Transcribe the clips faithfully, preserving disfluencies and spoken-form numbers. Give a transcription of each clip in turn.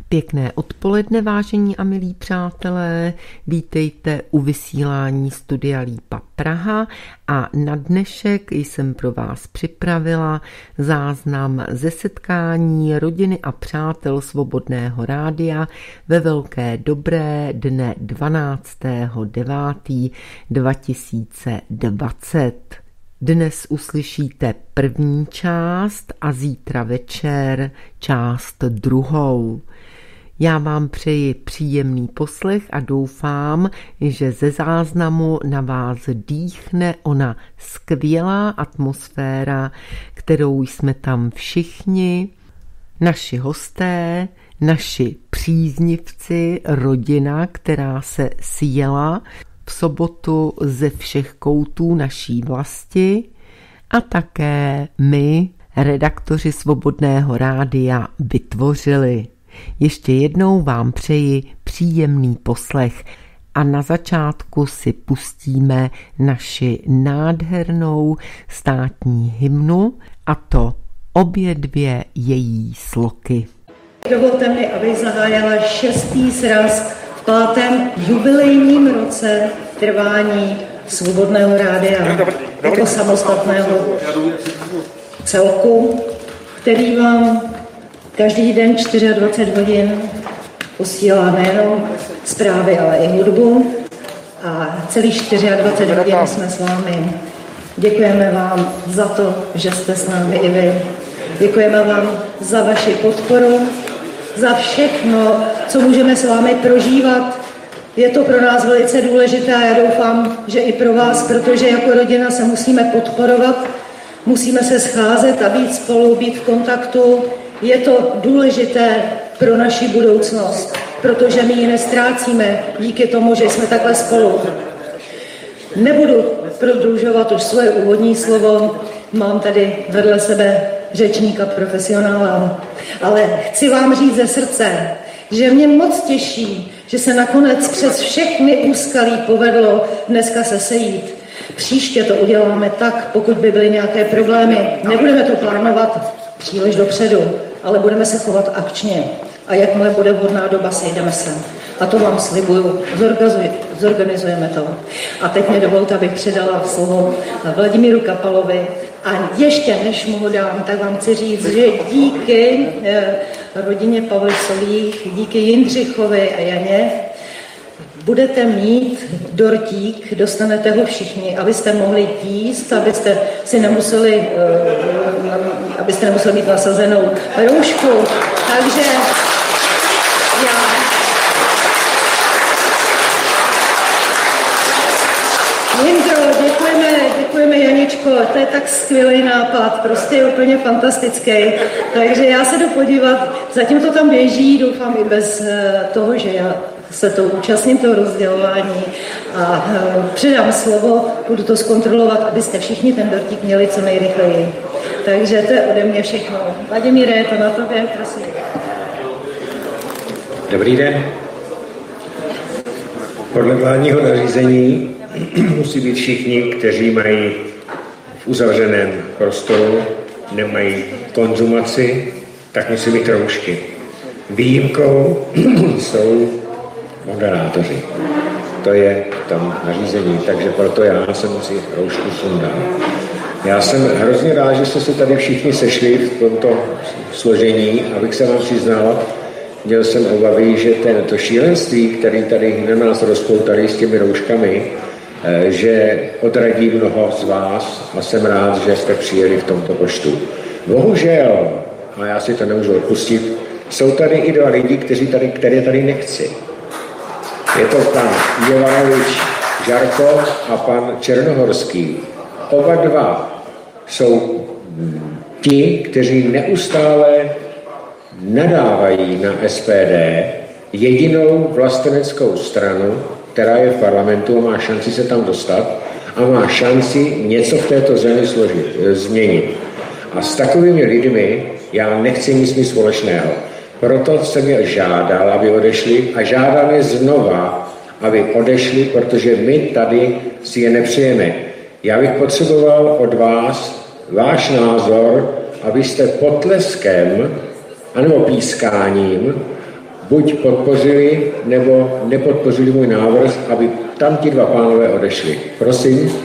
Pěkné odpoledne, vážení a milí přátelé, vítejte u vysílání Studia Lípa Praha a na dnešek jsem pro vás připravila záznam ze setkání rodiny a přátel Svobodného rádia ve Velké Dobré dne dvanáctého devátého dva tisíce dvacet. Dnes uslyšíte první část a zítra večer část druhou. Já vám přeji příjemný poslech a doufám, že ze záznamu na vás dýchne ona skvělá atmosféra, kterou jsme tam všichni, naši hosté, naši příznivci, rodina, která se sjela v sobotu ze všech koutů naší vlasti a také my, redaktoři Svobodného rádia, vytvořili. Ještě jednou vám přeji příjemný poslech a na začátku si pustíme naši nádhernou státní hymnu, a to obě dvě její sloky. Dovolte mi, abych zahájila šestý sraz v pátém jubilejním roce trvání Svobodného rádia jako samostatného celku, který vám každý den dvacet čtyři hodin posílá nejenom zprávy, ale i hudbu. A celých dvacet čtyři hodin jsme s vámi. Děkujeme vám za to, že jste s námi i vy. Děkujeme vám za vaši podporu, za všechno, co můžeme s vámi prožívat. Je to pro nás velice důležité a já doufám, že i pro vás, protože jako rodina se musíme podporovat, musíme se scházet a být spolu, být v kontaktu. Je to důležité pro naši budoucnost, protože my ji nestrácíme díky tomu, že jsme takhle spolu. Nebudu prodlužovat už svoje úvodní slovo, mám tady vedle sebe řečníka profesionála, ale chci vám říct ze srdce, že mě moc těší, že se nakonec přes všechny úskalí povedlo dneska se sejít. Příště to uděláme tak, pokud by byly nějaké problémy. Nebudeme to plánovat příliš dopředu, ale budeme se chovat akčně. A jakmile bude vhodná doba, sejdeme se. A to vám slibuju, zorganizujeme to. A teď mi dovolte, abych předala slovo Vladimíru Kapalovi. A ještě než mu ho dám, tak vám chci říct, že díky rodině Pavlisových, díky Jindřichovi a Janě, budete mít dortík, dostanete ho všichni, abyste mohli jíst, abyste si nemuseli, abyste nemuseli mít nasazenou roušku. Takže já... Jindro, děkujeme, děkujeme Janičko, to je tak skvělý nápad, prostě je úplně fantastický. Takže já se jdu podívat, zatím to tam běží, doufám i bez toho, že já se to účastním toho rozdělování a předám slovo, budu to zkontrolovat, abyste všichni ten dortík měli co nejrychleji. Takže to je ode mě všechno. Vladimíre, je to na tobě, prosím. Dobrý den. Podle vládního nařízení musí být všichni, kteří mají v uzavřeném prostoru, nemají konzumaci, tak musí mít roušky. Výjimkou jsou moderátoři. To je tam nařízení, takže proto já jsem si roušku sundal. Já jsem hrozně rád, že jste se tady všichni sešli v tomto složení, abych se vám přiznal, měl jsem obavy, že ten, to šílenství, který tady na nás rozpoutali s těmi rouškami, že odradí mnoho z vás a jsem rád, že jste přijeli v tomto počtu. Bohužel, a já si to nemůžu odpustit, jsou tady i dva lidi, kteří tady, které tady nechci. Je to pan Jovanovič Žarko a pan Černohorský. Oba dva jsou ti, kteří neustále nadávají na S P D, jedinou vlasteneckou stranu, která je v parlamentu a má šanci se tam dostat a má šanci něco v této zemi složit, změnit. A s takovými lidmi já nechci nic mít společného. Proto jsem je žádal, aby odešli a žádám je znova, aby odešli, protože my tady si je nepřejeme. Já bych potřeboval od vás váš názor, abyste potleskem anebo pískáním buď podpořili, nebo nepodpořili můj návrh, aby tam ti dva pánové odešli. Prosím.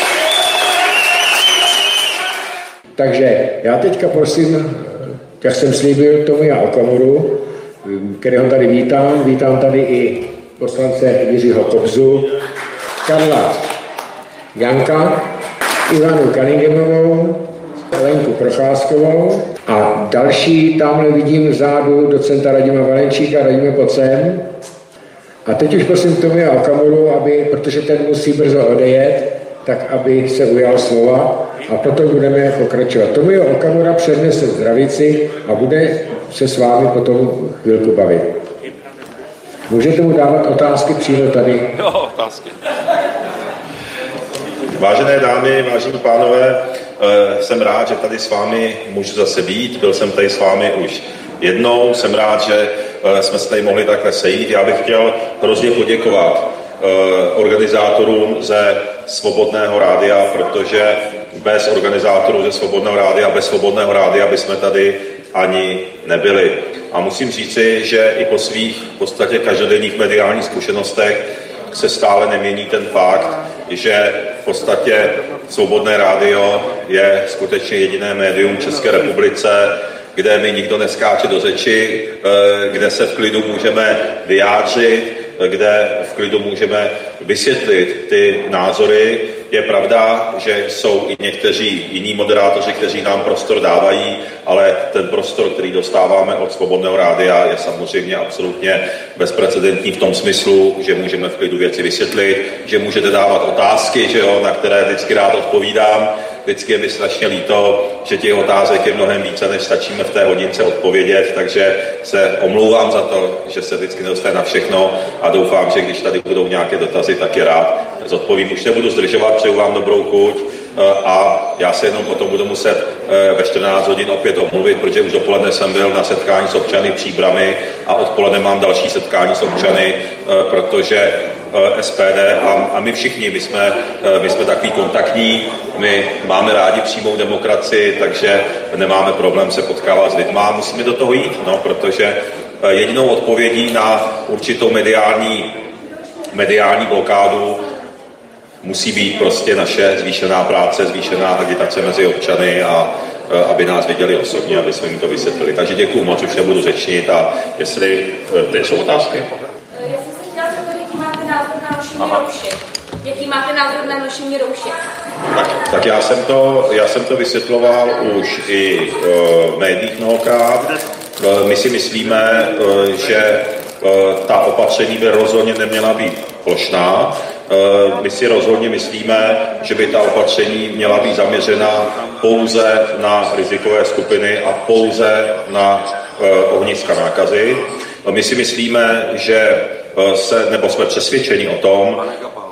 Takže já teďka prosím, jak jsem slíbil, Tomia Okamuru, kterého tady vítám. Vítám tady i poslance Jiřího Kobzu, Karla Janka, Ivanu Kaningemovou, Lenku Procházkovou a další, tamhle vidím vzadu docenta Radima Valenčíka. Radíme, pojď sem. A teď už prosím Tomia Okamuru, aby, protože ten musí brzo odejet, tak aby se ujal slova a potom budeme pokračovat. Tomio Okamura přednese zdravici a bude se s vámi potom chvilku bavit. Můžete mu dávat otázky přímo tady? Jo, otázky. Vážené dámy, vážení pánové, jsem rád, že tady s vámi můžu zase být. Byl jsem tady s vámi už jednou. Jsem rád, že jsme se tady mohli takhle sejít. Já bych chtěl hrozně poděkovat organizátorům ze Svobodného rádia, protože bez organizátorů ze Svobodného rádia, bez Svobodného rádia bychom tady ani nebyli. A musím říci, že i po svých v podstatě každodenních mediálních zkušenostech se stále nemění ten fakt, že v podstatě Svobodné rádio je skutečně jediné médium v České republice, kde mi nikdo neskáče do řeči, kde se v klidu můžeme vyjádřit, kde v klidu můžeme vysvětlit ty názory. Je pravda, že jsou i někteří jiní moderátoři, kteří nám prostor dávají, ale ten prostor, který dostáváme od Svobodného rádia, je samozřejmě absolutně bezprecedentní v tom smyslu, že můžeme v klidu věci vysvětlit, že můžete dávat otázky, že jo, na které vždycky rád odpovídám. Vždycky je mi strašně líto, že těch otázek je mnohem více, než stačíme v té hodince odpovědět, takže se omlouvám za to, že se vždycky nedostane na všechno a doufám, že když tady budou nějaké dotazy, tak je rád zodpovím. Už nebudu zdržovat, přeju vám dobrou chuť a já se jenom potom budu muset ve čtrnáct hodin opět omluvit, protože už dopoledne jsem byl na setkání s občany Příbrami a odpoledne mám další setkání s občany, protože S P D a, a my všichni, my jsme, my jsme takový kontaktní, my máme rádi přímou demokracii, takže nemáme problém se potkávat s lidma. Musíme do toho jít, no, protože jedinou odpovědí na určitou mediální, mediální blokádu musí být prostě naše zvýšená práce, zvýšená agitace mezi občany a aby nás viděli osobně, aby jsme jim to vysvětlili. Takže děkuju moc, už nebudu řečnit a jestli... Teď jsou otázky? Jaký máte názor na nošení roušek? Tak, tak já, jsem to, já jsem to vysvětloval už i uh, v médiích mnohokrát. Uh, my si myslíme, uh, že uh, ta opatření by rozhodně neměla být plošná. Uh, my si rozhodně myslíme, že by ta opatření měla být zaměřena pouze na rizikové skupiny a pouze na uh, ohniska nákazy. Uh, my si myslíme, že se, nebo jsme přesvědčeni o tom,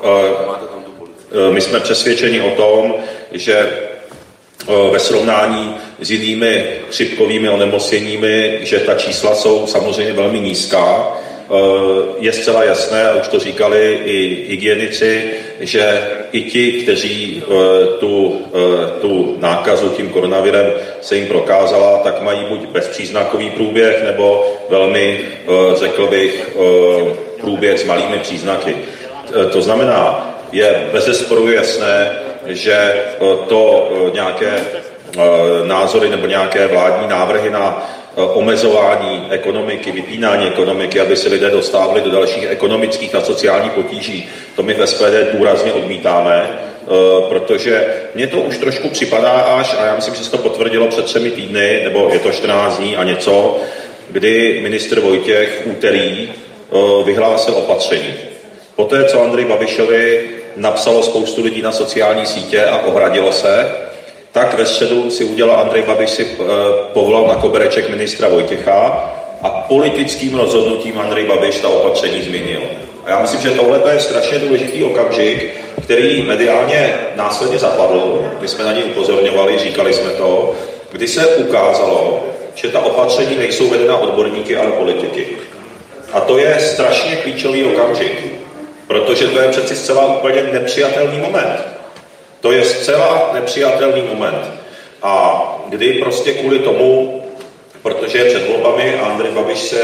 my jsme přesvědčeni o tom, že ve srovnání s jinými chřipkovými onemocněními, že ta čísla jsou samozřejmě velmi nízká. Je zcela jasné, a už to říkali i hygienici, že i ti, kteří tu, tu nákazu tím koronavirem se jim prokázala, tak mají buď bezpříznakový průběh, nebo velmi, řekl bych, průběh s malými příznaky. To znamená, je bezesporu jasné, že to nějaké názory nebo nějaké vládní návrhy na omezování ekonomiky, vypínání ekonomiky, aby se lidé dostávali do dalších ekonomických a sociálních potíží, to my v S P D důrazně odmítáme, protože mně to už trošku připadá až, a já myslím, že se to potvrdilo před třemi týdny, nebo je to čtrnáct dní a něco, kdy ministr Vojtěch v úterý vyhlásil opatření. Poté, co Andrej Babišovi napsalo spoustu lidí na sociální sítě a ohradilo se, tak ve středu si udělal Andrej Babiš, si povolal na kobereček ministra Vojtěcha a politickým rozhodnutím Andrej Babiš ta opatření změnil. A já myslím, že tohle je strašně důležitý okamžik, který mediálně následně zapadl. My jsme na něj upozorňovali, říkali jsme to, kdy se ukázalo, že ta opatření nejsou vedena odborníky, ale politiky. A to je strašně klíčový okamžik, protože to je přeci zcela úplně nepřijatelný moment. To je zcela nepřijatelný moment. A kdy prostě kvůli tomu, protože je před volbami a Andrej Babiš se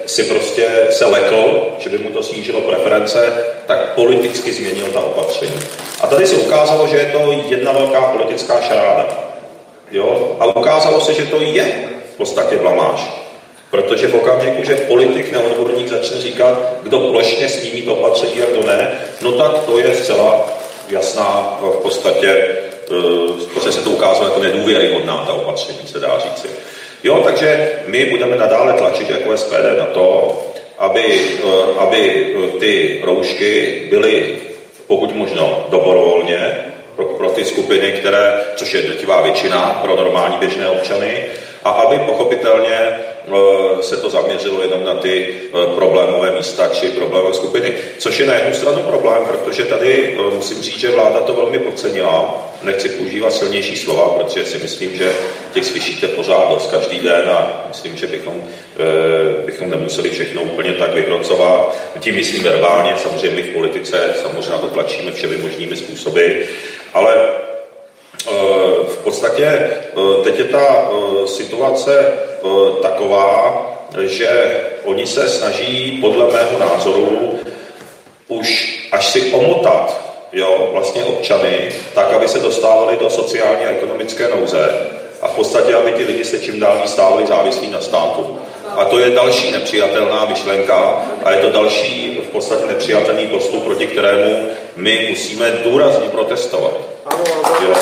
si prostě se lekl, že by mu to snížilo preference, tak politicky změnil ta opatření. A tady se ukázalo, že je to jedna velká politická šaráda. Jo? A ukázalo se, že to je v podstatě blamáž. Protože v okamžiku, že politik neodborník začne říkat, kdo plošně smí mít opatření a kdo ne, no tak to je zcela jasná v podstatě, protože se to ukázalo jako nedůvěryhodná ta opatření, se dá říci. Jo, takže my budeme nadále tlačit jako S P D na to, aby, aby ty roušky byly pokud možno dobrovolně pro, pro ty skupiny, které, což je drtivá většina pro normální běžné občany, a aby pochopitelně se to zaměřilo jenom na ty problémové místa či problémové skupiny. Což je na jednu stranu problém, protože tady musím říct, že vláda to velmi podcenila. Nechci používat silnější slova, protože si myslím, že těch slyšíte pořád dost každý den a myslím, že bychom, bychom nemuseli všechno úplně tak vyhrocovat. Tím myslím verbálně, samozřejmě my v politice samozřejmě to tlačíme všemi možnými způsoby, ale v podstatě teď je ta situace taková, že oni se snaží podle mého názoru už až si omotat, jo, vlastně občany, tak, aby se dostávali do sociální a ekonomické nouze a v podstatě, aby ti lidi se čím dál víc stávali závislí na státu. A to je další nepřijatelná myšlenka a je to další v podstatě nepřijatelný postup, proti kterému my musíme důrazně protestovat. Jo.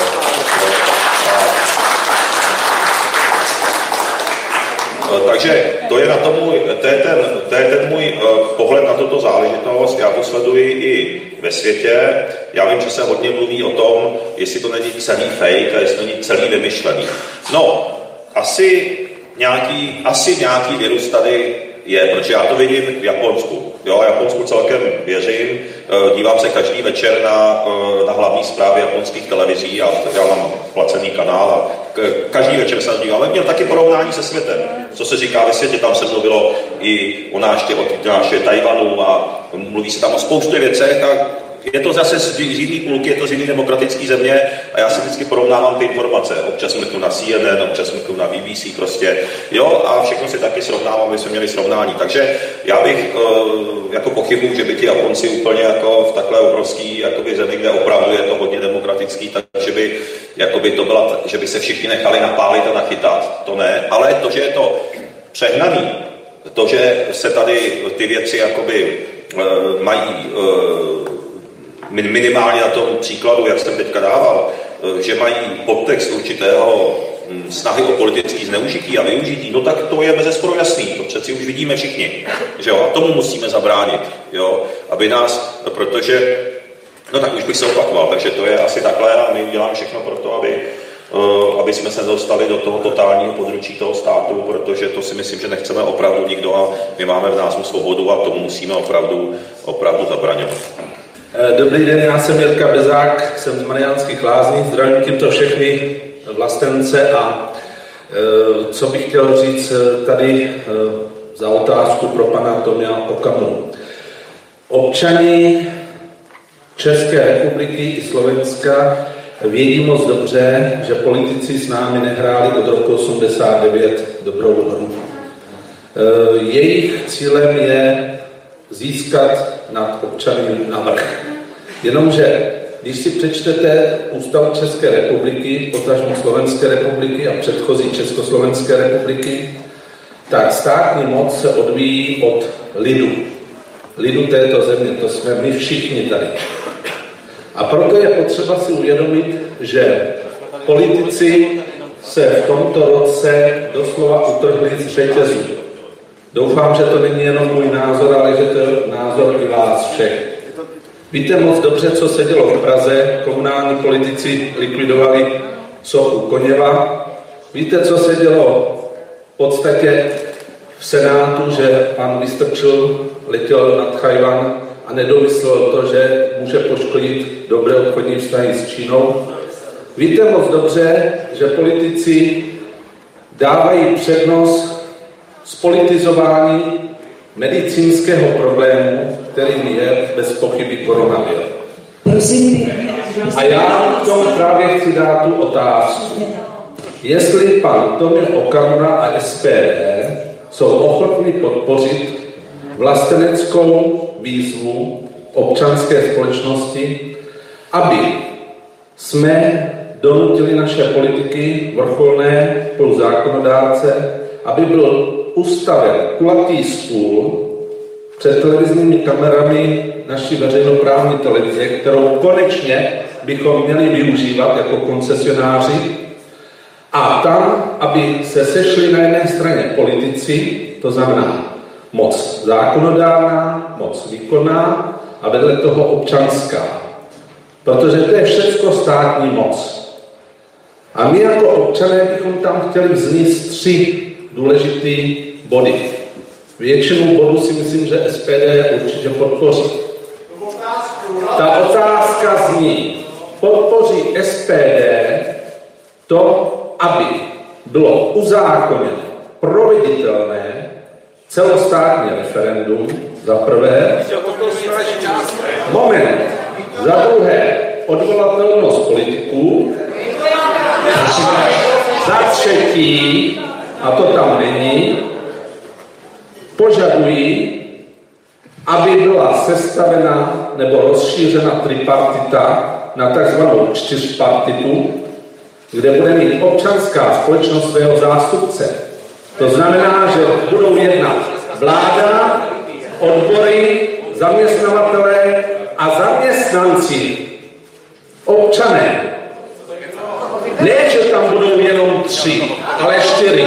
Takže to je, na to můj, to je, ten, to je ten můj uh, pohled na tuto záležitost. Já to sleduji i ve světě. Já vím, že se hodně mluví o tom, jestli to není celý fake a jestli to není celý vymyšlený. No, asi nějaký, asi nějaký virus tady je, protože já to vidím v Japonsku. Jo, Japonsku celkem věřím, dívám se každý večer na, na hlavní zprávy japonských televizí, já, já mám placený kanál a každý večer se dívám, ale měl taky porovnání se světem. Co se říká ve světě, tam se mluvilo i o návštěvě Tajvanu a mluví se tam o spoustě věcech a je to zase z jiný půlky, je to z jiný demokratický země a já si vždycky porovnávám ty informace. Občas mluvím na C N N, občas mluvím na B B C prostě. Jo, a všechno si taky srovnávám, aby jsme měli srovnání. Takže já bych e, jako pochybuju, že by ti Japonci úplně jako v takhle obrovský jakoby zemi, kde opravdu je to hodně demokratický, takže by, jakoby to byla, že by se všichni nechali napálit a nachytat, to ne. Ale to, že je to přehnaný, to, že se tady ty věci jakoby e, mají e, minimálně na tom příkladu, jak jsem teďka dával, že mají podtext určitého snahy o politické zneužití a využití, no tak to je bezesporu jasný, to přeci už vidíme všichni, že jo, a tomu musíme zabránit, jo, aby nás, protože, no tak už bych se opakoval, takže to je asi takhle a my uděláme všechno pro to, aby, aby jsme se dostali do toho totálního područí toho státu, protože to si myslím, že nechceme opravdu nikdo a my máme v názvu svobodu a tomu musíme opravdu, opravdu zabraňovat. Dobrý den, já jsem Jirka Bezák, jsem z Mariánských Lázní, zdravím tímto všechny vlastence a e, co bych chtěl říct tady e, za otázku pro pana Tomia Okamuru. Občani České republiky i Slovenska vědí moc dobře, že politici s námi nehráli od roku osmdesát devět dobrou hru. E, jejich cílem je získat nad občany navrch. Jenomže, když si přečtete Ústavu České republiky, potažmo Slovenské republiky a předchozí Československé republiky, tak státní moc se odvíjí od lidu. Lidu této země, to jsme my všichni tady. A proto je potřeba si uvědomit, že politici se v tomto roce doslova utrhli z řetězu. Doufám, že to není jenom můj názor, ale že to je názor i vás všech. Víte moc dobře, co se dělo v Praze. Komunální politici likvidovali sochu Koněva. Víte, co se dělo v podstatě v Senátu, že pan Vystrčil letěl nad Tchaj-wan a nedomyslel to, že může poškodit dobré obchodní vztahy s Čínou. Víte moc dobře, že politici dávají přednost zpolitizování medicínského problému, kterým je bez pochyby koronavir. A já k tomu právě chci dát tu otázku. Jestli pan Tomio Okamura a S P D jsou ochotní podpořit vlasteneckou výzvu občanské společnosti, aby jsme donutili naše politiky vrcholné plus zákonodárce, aby byl ustaven kulatý stůl před televizními kamerami naší veřejnoprávní televize, kterou konečně bychom měli využívat jako koncesionáři, a tam, aby se sešli na jedné straně politici, to znamená moc zákonodárná, moc výkonná a vedle toho občanská. Protože to je všecko státní moc. A my jako občané bychom tam chtěli vznést tři důležité body. Většinu bodů si myslím, že S P D určitě podpoří. Ta otázka zní, podpoří S P D to, aby bylo uzákoněno proveditelné celostátní referendum, za prvé. Moment. Za druhé, odvolatelnost politiků. Za třetí, a to tam není, požadují, aby byla sestavena nebo rozšířena tripartita na takzvanou čtyřpartitu, kde bude mít občanská společnost svého zástupce. To znamená, že budou jednat vláda, odbory, zaměstnavatelé a zaměstnanci, občané. Ne, že tam budou jenom tři, ale čtyři.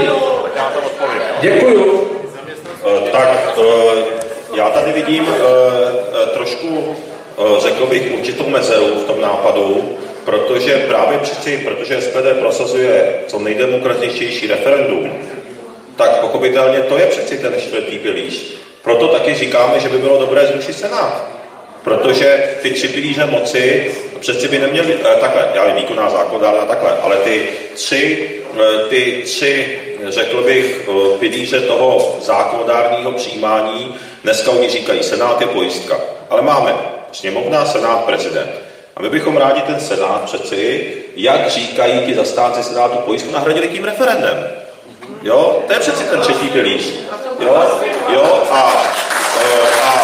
Děkuju. Tak já tady vidím trošku, řekl bych, určitou mezeru v tom nápadu, protože právě přeci, protože S P D prosazuje co nejdemokratičtější referendum, tak pochopitelně to je přeci ten čtvrtý pilíř. Proto taky říkáme, že by bylo dobré zrušit Senát. Protože ty tři pilíře moci přeci by neměly, takhle, já vím, výkonná, zákonodárná, takhle, ale ty tři, ty tři, řekl bych, pilíře toho zákonodárního přijímání, dneska oni říkají, Senát je pojistka, ale máme sněmovna, Senát, prezident. A my bychom rádi ten Senát přeci, jak říkají ti zastánci Senátu, pojistku nahradili tím referendem. Jo, to je přeci ten třetí pilíř. Jo, jo, a, a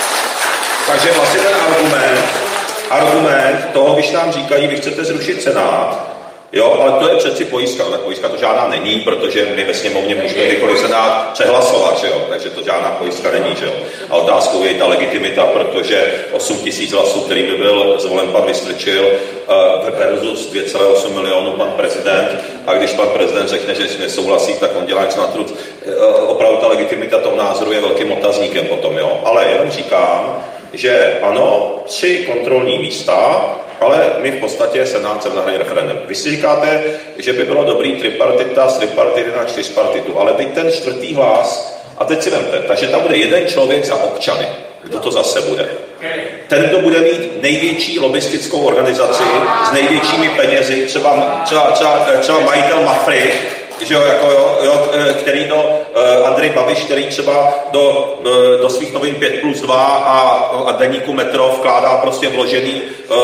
takže vlastně ten argument, argument toho, když nám říkají, vy chcete zrušit Senát, jo, ale to je přeci pojistka, ale pojistka to žádná není, protože my ve sněmovně můžeme kdykoliv Senát přehlasovat, že jo, takže to žádná pojistka není, že jo. A otázkou je ta legitimita, protože osm tisíc hlasů, který by byl zvolen pan Vystrčil, uh, versus dvě celé osm milionů pan prezident, a když pan prezident řekne, že si nesouhlasí, tak on dělá něco na trud. Uh, opravdu ta legitimita toho názoru je velkým otazníkem potom, jo. Ale jenom říkám, že ano, tři kontrolní místa, ale my v podstatě Senát chceme nahradit referendum. Vy si říkáte, že by bylo dobrý tripartita z tripartity na čtyřpartitu, ale teď ten čtvrtý hlas, a teď si vemte, takže tam bude jeden člověk za občany. Kdo to zase bude? Ten, kdo bude mít největší lobistickou organizaci s největšími penězi, třeba, třeba, třeba, třeba majitel Mafry, že jo, jako jo, jo, který do uh, Andrej Babiš, který třeba do, uh, do svých novin pět plus dva a, a deníku Metro vkládá prostě vložený, uh,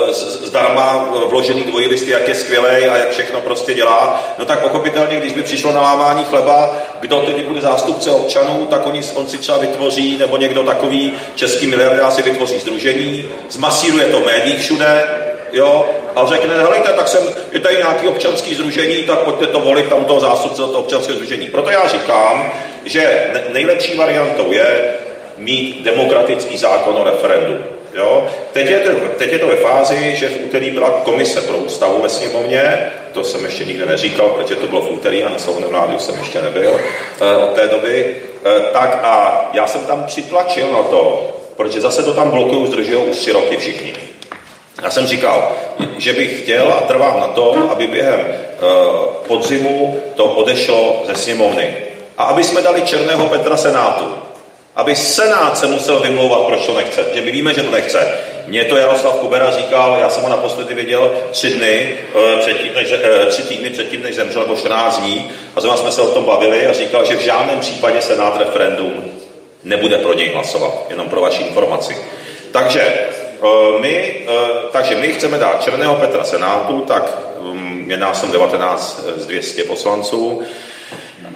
zdarma vložený dvojilisty, jak je skvělej a jak všechno prostě dělá, no tak pochopitelně, když by přišlo na lámání chleba, kdo tedy bude zástupce občanů, tak oni, on si třeba vytvoří, nebo někdo takový český miliardář si vytvoří sdružení, zmasíruje to médií všude, jo, a řekne, helejte, tak jsem, je tady nějaký občanský sdružení, tak pojďte to volit tam toho zástupce do toho občanského sdružení. Proto já říkám, že nejlepší variantou je mít demokratický zákon o referendu. Jo? Teď, je to, teď je to ve fázi, že v úterý byla komise pro ústavu ve sněmovně, to jsem ještě nikde neříkal, protože to bylo v úterý a na Slovném rádiu jsem ještě nebyl uh, od té doby, uh, tak a já jsem tam přitlačil na to, protože zase to tam blokují, zdržují už tři roky všichni. Já jsem říkal, že bych chtěl a trvám na tom, aby během uh, podzimu to odešlo ze sněmovny. A aby jsme dali černého Petra Senátu. Aby Senát se musel vymlouvat, proč to nechce. Že my víme, že to nechce. Mně to Jaroslav Kubera říkal, já jsem ho naposledy věděl tři dny, uh, předtím, než, uh, tři týdny předtím, než zemřel, nebo čtrnáct dní. A zrovna jsme se o tom bavili a říkal, že v žádném případě Senát referendum nebude pro něj hlasovat. Jenom pro vaši informaci. Takže My, takže my chceme dát černého Petra Senátu, tak je nás devatenáct z dvě stě poslanců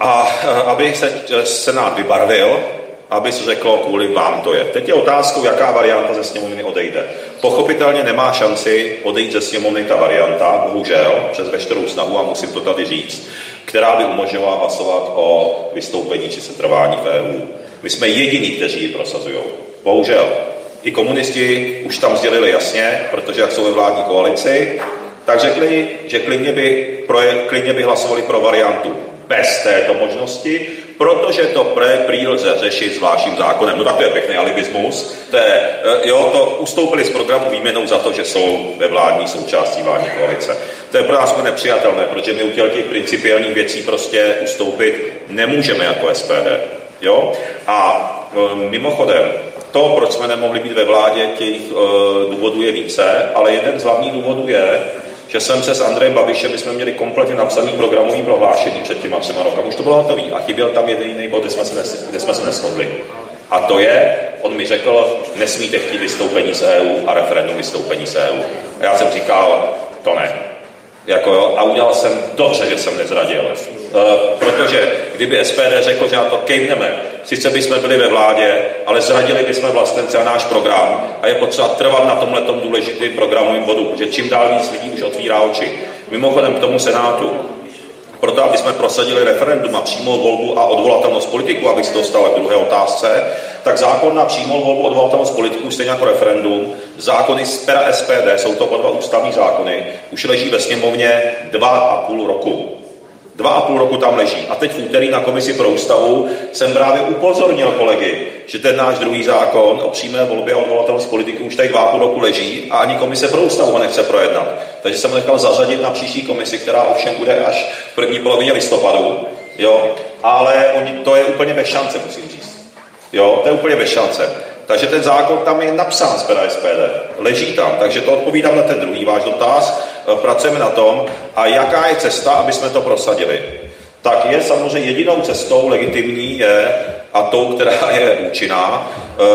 A aby se Senát vybarvil, aby se řeklo, kvůli vám to je. Teď je otázkou, jaká varianta ze sněmovny odejde. Pochopitelně nemá šanci odejít ze sněmovny ta varianta, bohužel, přes veškerou snahu, a musím to tady říct, která by umožňovala hlasovat o vystoupení či setrvání v E U. My jsme jediní, kteří ji prosazují. Bohužel. I komunisti už tam sdělili jasně, protože jak jsou ve vládní koalici, tak řekli, že klidně by, proje, klidně by hlasovali pro variantu bez této možnosti, protože to pre, prý lze řešit zvláštním zákonem. No tak to je pěkný alibismus. To je, jo, to ustoupili z programu výměnou za to, že jsou ve vládní součástí vládní koalice. To je pro nás nepřijatelné, protože my u těch principiálních věcí prostě ustoupit nemůžeme jako S P D. Jo? A mimochodem, to, proč jsme nemohli být ve vládě, těch důvodů je více, ale jeden z hlavních důvodů je, že jsem se s Andrejem Babišem, my jsme měli kompletně napsaný programový prohlášení před těma třema rokama, už to bylo hotový a chyběl tam jeden jiný bod, kde jsme se, nes, kde jsme se neshodli. A to je, on mi řekl, nesmíte chtít vystoupení z E U a referendum vystoupení z E U. A já jsem říkal, to ne. Jako jo, a udělal jsem dobře, že jsem nezradil. Uh, protože kdyby S P D řekl, že na to kejvneme, sice bychom byli ve vládě, ale zradili bychom vlastence a náš program a je potřeba trvat na tomhletom důležitým programovým bodu, že čím dál víc lidí už otvírá oči. Mimochodem k tomu Senátu, proto aby jsme prosadili referendum a přímou volbu a odvolatelnost politiků, abych se dostal k druhé otázce, tak zákon na přímou volbu a odvolatelnost politiků, stejně jako referendum, zákony z pera S P D, jsou to dva ústavní zákony, už leží ve sněmovně dva a půl roku. Dva a půl roku tam leží. A teď v úterý na komisi pro ústavu jsem právě upozornil kolegy, že ten náš druhý zákon o přímé volbě a odvolatelnost politiků už tady dva a půl roku leží a ani komise pro ústavu ho nechce projednat. Takže jsem ho nechal zařadit na příští komisi, která ovšem bude až v první polovině listopadu. Jo? Ale oni, to je úplně bez šance, musím říct. Jo? To je úplně bez šance. Takže ten zákon tam je napsán z pera S P D. Leží tam, takže to odpovídám na ten druhý váš dotaz. Pracujeme na tom. A jaká je cesta, aby jsme to prosadili? Tak je samozřejmě jedinou cestou legitimní je, a tou, která je účinná,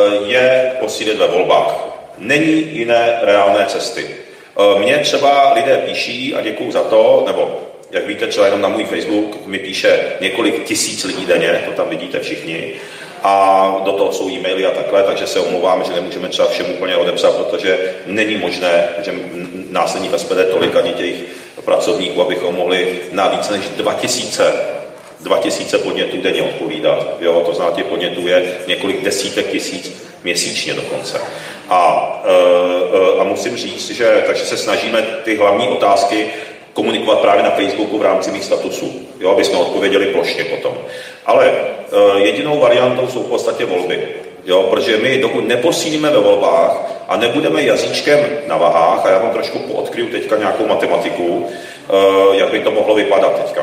je posílit ve volbách. Není jiné reálné cesty. Mně třeba lidé píší, a děkuju za to, nebo jak víte, třeba jenom na můj Facebook mi píše několik tisíc lidí denně, to tam vidíte všichni, a do toho jsou e-maily a takhle, takže se omlouváme, že nemůžeme třeba všem úplně odepsat, protože není možné, že nás není v S P D tolik ani těch pracovníků, abychom mohli na víc než dva tisíce, dva tisíce podnětů denně odpovídat. Jo, to znamená, těch podnětů je několik desítek tisíc měsíčně dokonce. A, a musím říct, že takže se snažíme ty hlavní otázky komunikovat právě na Facebooku v rámci mých statusů, jo, aby jsme odpověděli plošně potom. Ale e, jedinou variantou jsou v podstatě volby, jo, protože my dokud neposílíme ve volbách a nebudeme jazyčkem na vahách, a já vám trošku poodkryju teďka nějakou matematiku, e, jak by to mohlo vypadat teďka,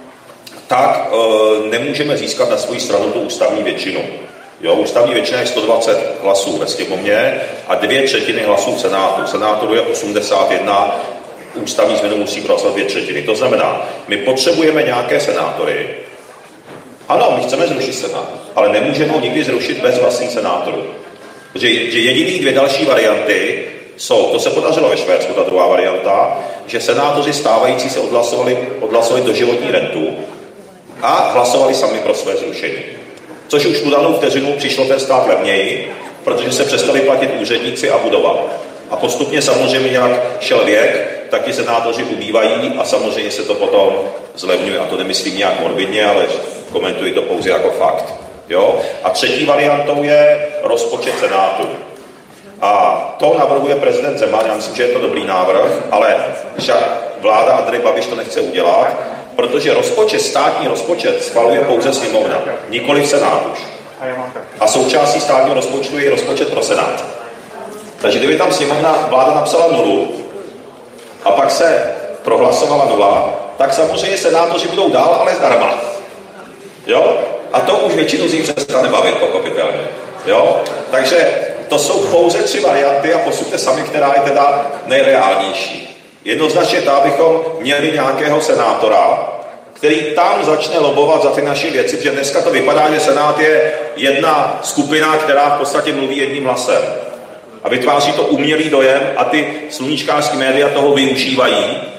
tak e, nemůžeme získat na svou stranu tu ústavní většinu. Jo, ústavní většina je sto dvacet hlasů ve sněmovně a dvě třetiny hlasů v Senátu. Senátorů je osmdesát jedna, ústavní změnu musí prohlasovat dvě třetiny. To znamená, my potřebujeme nějaké senátory. Ano, my chceme zrušit Senát, ale nemůžeme ho nikdy zrušit bez vlastních senátorů. Protože že jediný dvě další varianty jsou, to se podařilo ve Švédsku, ta druhá varianta, že senátoři stávající se odhlasovali, odhlasovali doživotní rentu a hlasovali sami pro své zrušení. Což už tu danou vteřinu přišlo ten stát levněji, protože se přestali platit úředníci a budova. A postupně samozřejmě, jak šel věk, tak ti senátoři ubývají a samozřejmě se to potom zlevňuje. A to nemyslím nějak morbidně, ale komentuji to pouze jako fakt. Jo? A třetí variantou je rozpočet Senátu. A to navrhuje prezident Zeman, já myslím, že je to dobrý návrh, ale však vláda Andrej Babiš to nechce udělat, protože rozpočet, státní rozpočet schvaluje pouze sněmovna, nikoli v Senátu. A součástí státního rozpočtu je rozpočet pro Senát. Takže kdyby tam sněmovna vláda napsala nulu a pak se prohlasovala nula, tak samozřejmě senátoři budou dál, ale zdarma. Jo? A to už většinu z nich přestane bavit, pochopitelně. Jo? Takže to jsou pouze tři varianty a posuďte sami, která je teda nejreálnější. Jednoznačně ta, abychom měli nějakého senátora, který tam začne lobovat za ty naše věci, protože dneska to vypadá, že Senát je jedna skupina, která v podstatě mluví jedním hlasem. A vytváří to umělý dojem a ty sluníčkářský média toho využívají,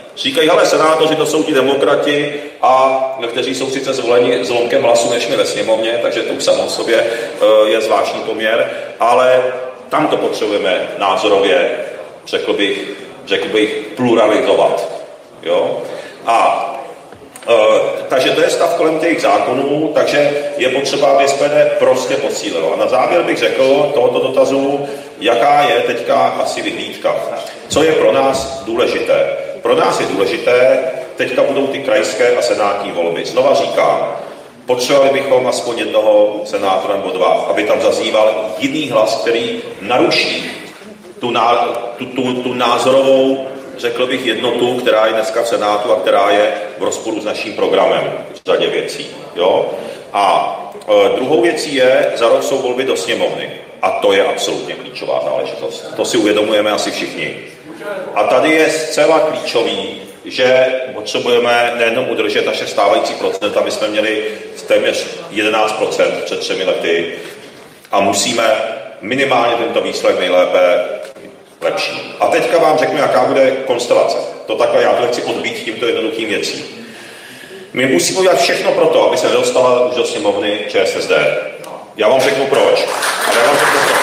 Říkají, hele, senátoři to jsou ti demokrati, a kteří jsou sice zvoleni zlomkem hlasu než my ve sněmovně, takže to už samo o sobě je zvláštní poměr, ale tam to potřebujeme názorově, řekl bych, řekl bych pluralizovat. Jo? A e, takže to je stav kolem těch zákonů, takže je potřeba, aby S P D prostě posílilo. A na závěr bych řekl tohoto dotazu, jaká je teďka asi vyhlídka. Co je pro nás důležité? Pro nás je důležité, teďka budou ty krajské a senátní volby. Znova říkám, potřebovali bychom aspoň jednoho senátora nebo dva, aby tam zazníval jiný hlas, který naruší tu, ná, tu, tu, tu názorovou, řekl bych, jednotu, která je dneska v Senátu a která je v rozporu s naším programem v řadě věcí. Jo? A e, druhou věcí je, za rok jsou volby do sněmovny. A to je absolutně klíčová záležitost. To si uvědomujeme asi všichni. A tady je zcela klíčový, že potřebujeme nejenom udržet naše stávající procenta, my jsme měli téměř jedenáct procent před třemi lety a musíme minimálně tento výsledek nejlépe lepší. A teďka vám řeknu, jaká bude konstelace. To takhle, já to chci odbít tímto jednoduchým věcí. My musíme udělat všechno pro to, aby se nedostala už do sněmovny ČSSD. Já vám řeknu proč. A já vám řeknu proč.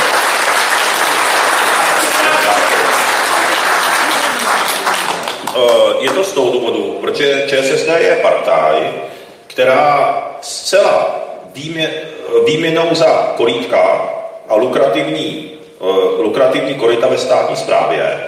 Je to z toho důvodu, protože ČSSD je partaj, která zcela výmě, výměnou za korýtka a lukrativní, lukrativní koryta ve státní správě,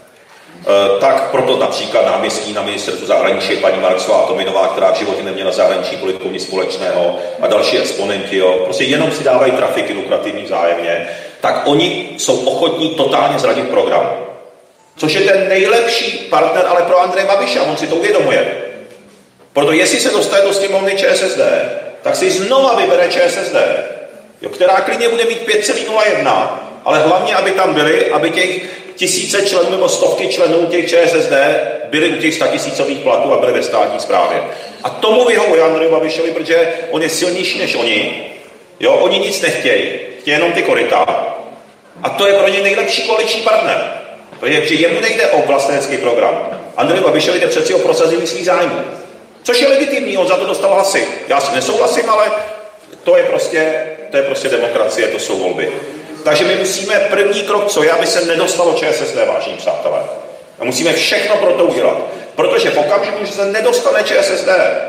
tak proto například náměstí na ministerstvu zahraničí paní Marksová Tominová, která v životě neměla zahraniční politiku nic společného, a další exponenti, jo, prostě jenom si dávají trafiky lukrativní vzájemně, tak oni jsou ochotní totálně zradit program. Což je ten nejlepší partner, ale pro Andreje Babiše, a on si to uvědomuje. Proto jestli se dostane do sněmovny ČSSD, tak si znova vybere ČSSD, jo, která klidně bude mít pět celá nula jedna, ale hlavně, aby tam byli, aby těch tisíce členů nebo stovky členů těch ČSSD byli u těch statisícových platů a byli ve státní správě. A tomu vyhovuje Andreju Babišovi, protože on je silnější než oni. Jo, oni nic nechtějí, chtějí jenom ty koryta. A to je pro ně nejlepší koaliční partner. Protože jemu nejde o vlastenecký program. Andreju Babišovi jde přeci o prosazení svých zájmů. Což je legitimní, on za to dostal hlasy. Já si nesouhlasím, ale to je prostě, to je prostě demokracie, to jsou volby. Takže my musíme první krok, co je, aby se nedostalo ČSSD, vážení přátelé. A musíme všechno pro to udělat. Protože v okamžiku, že se nedostane ČSSD,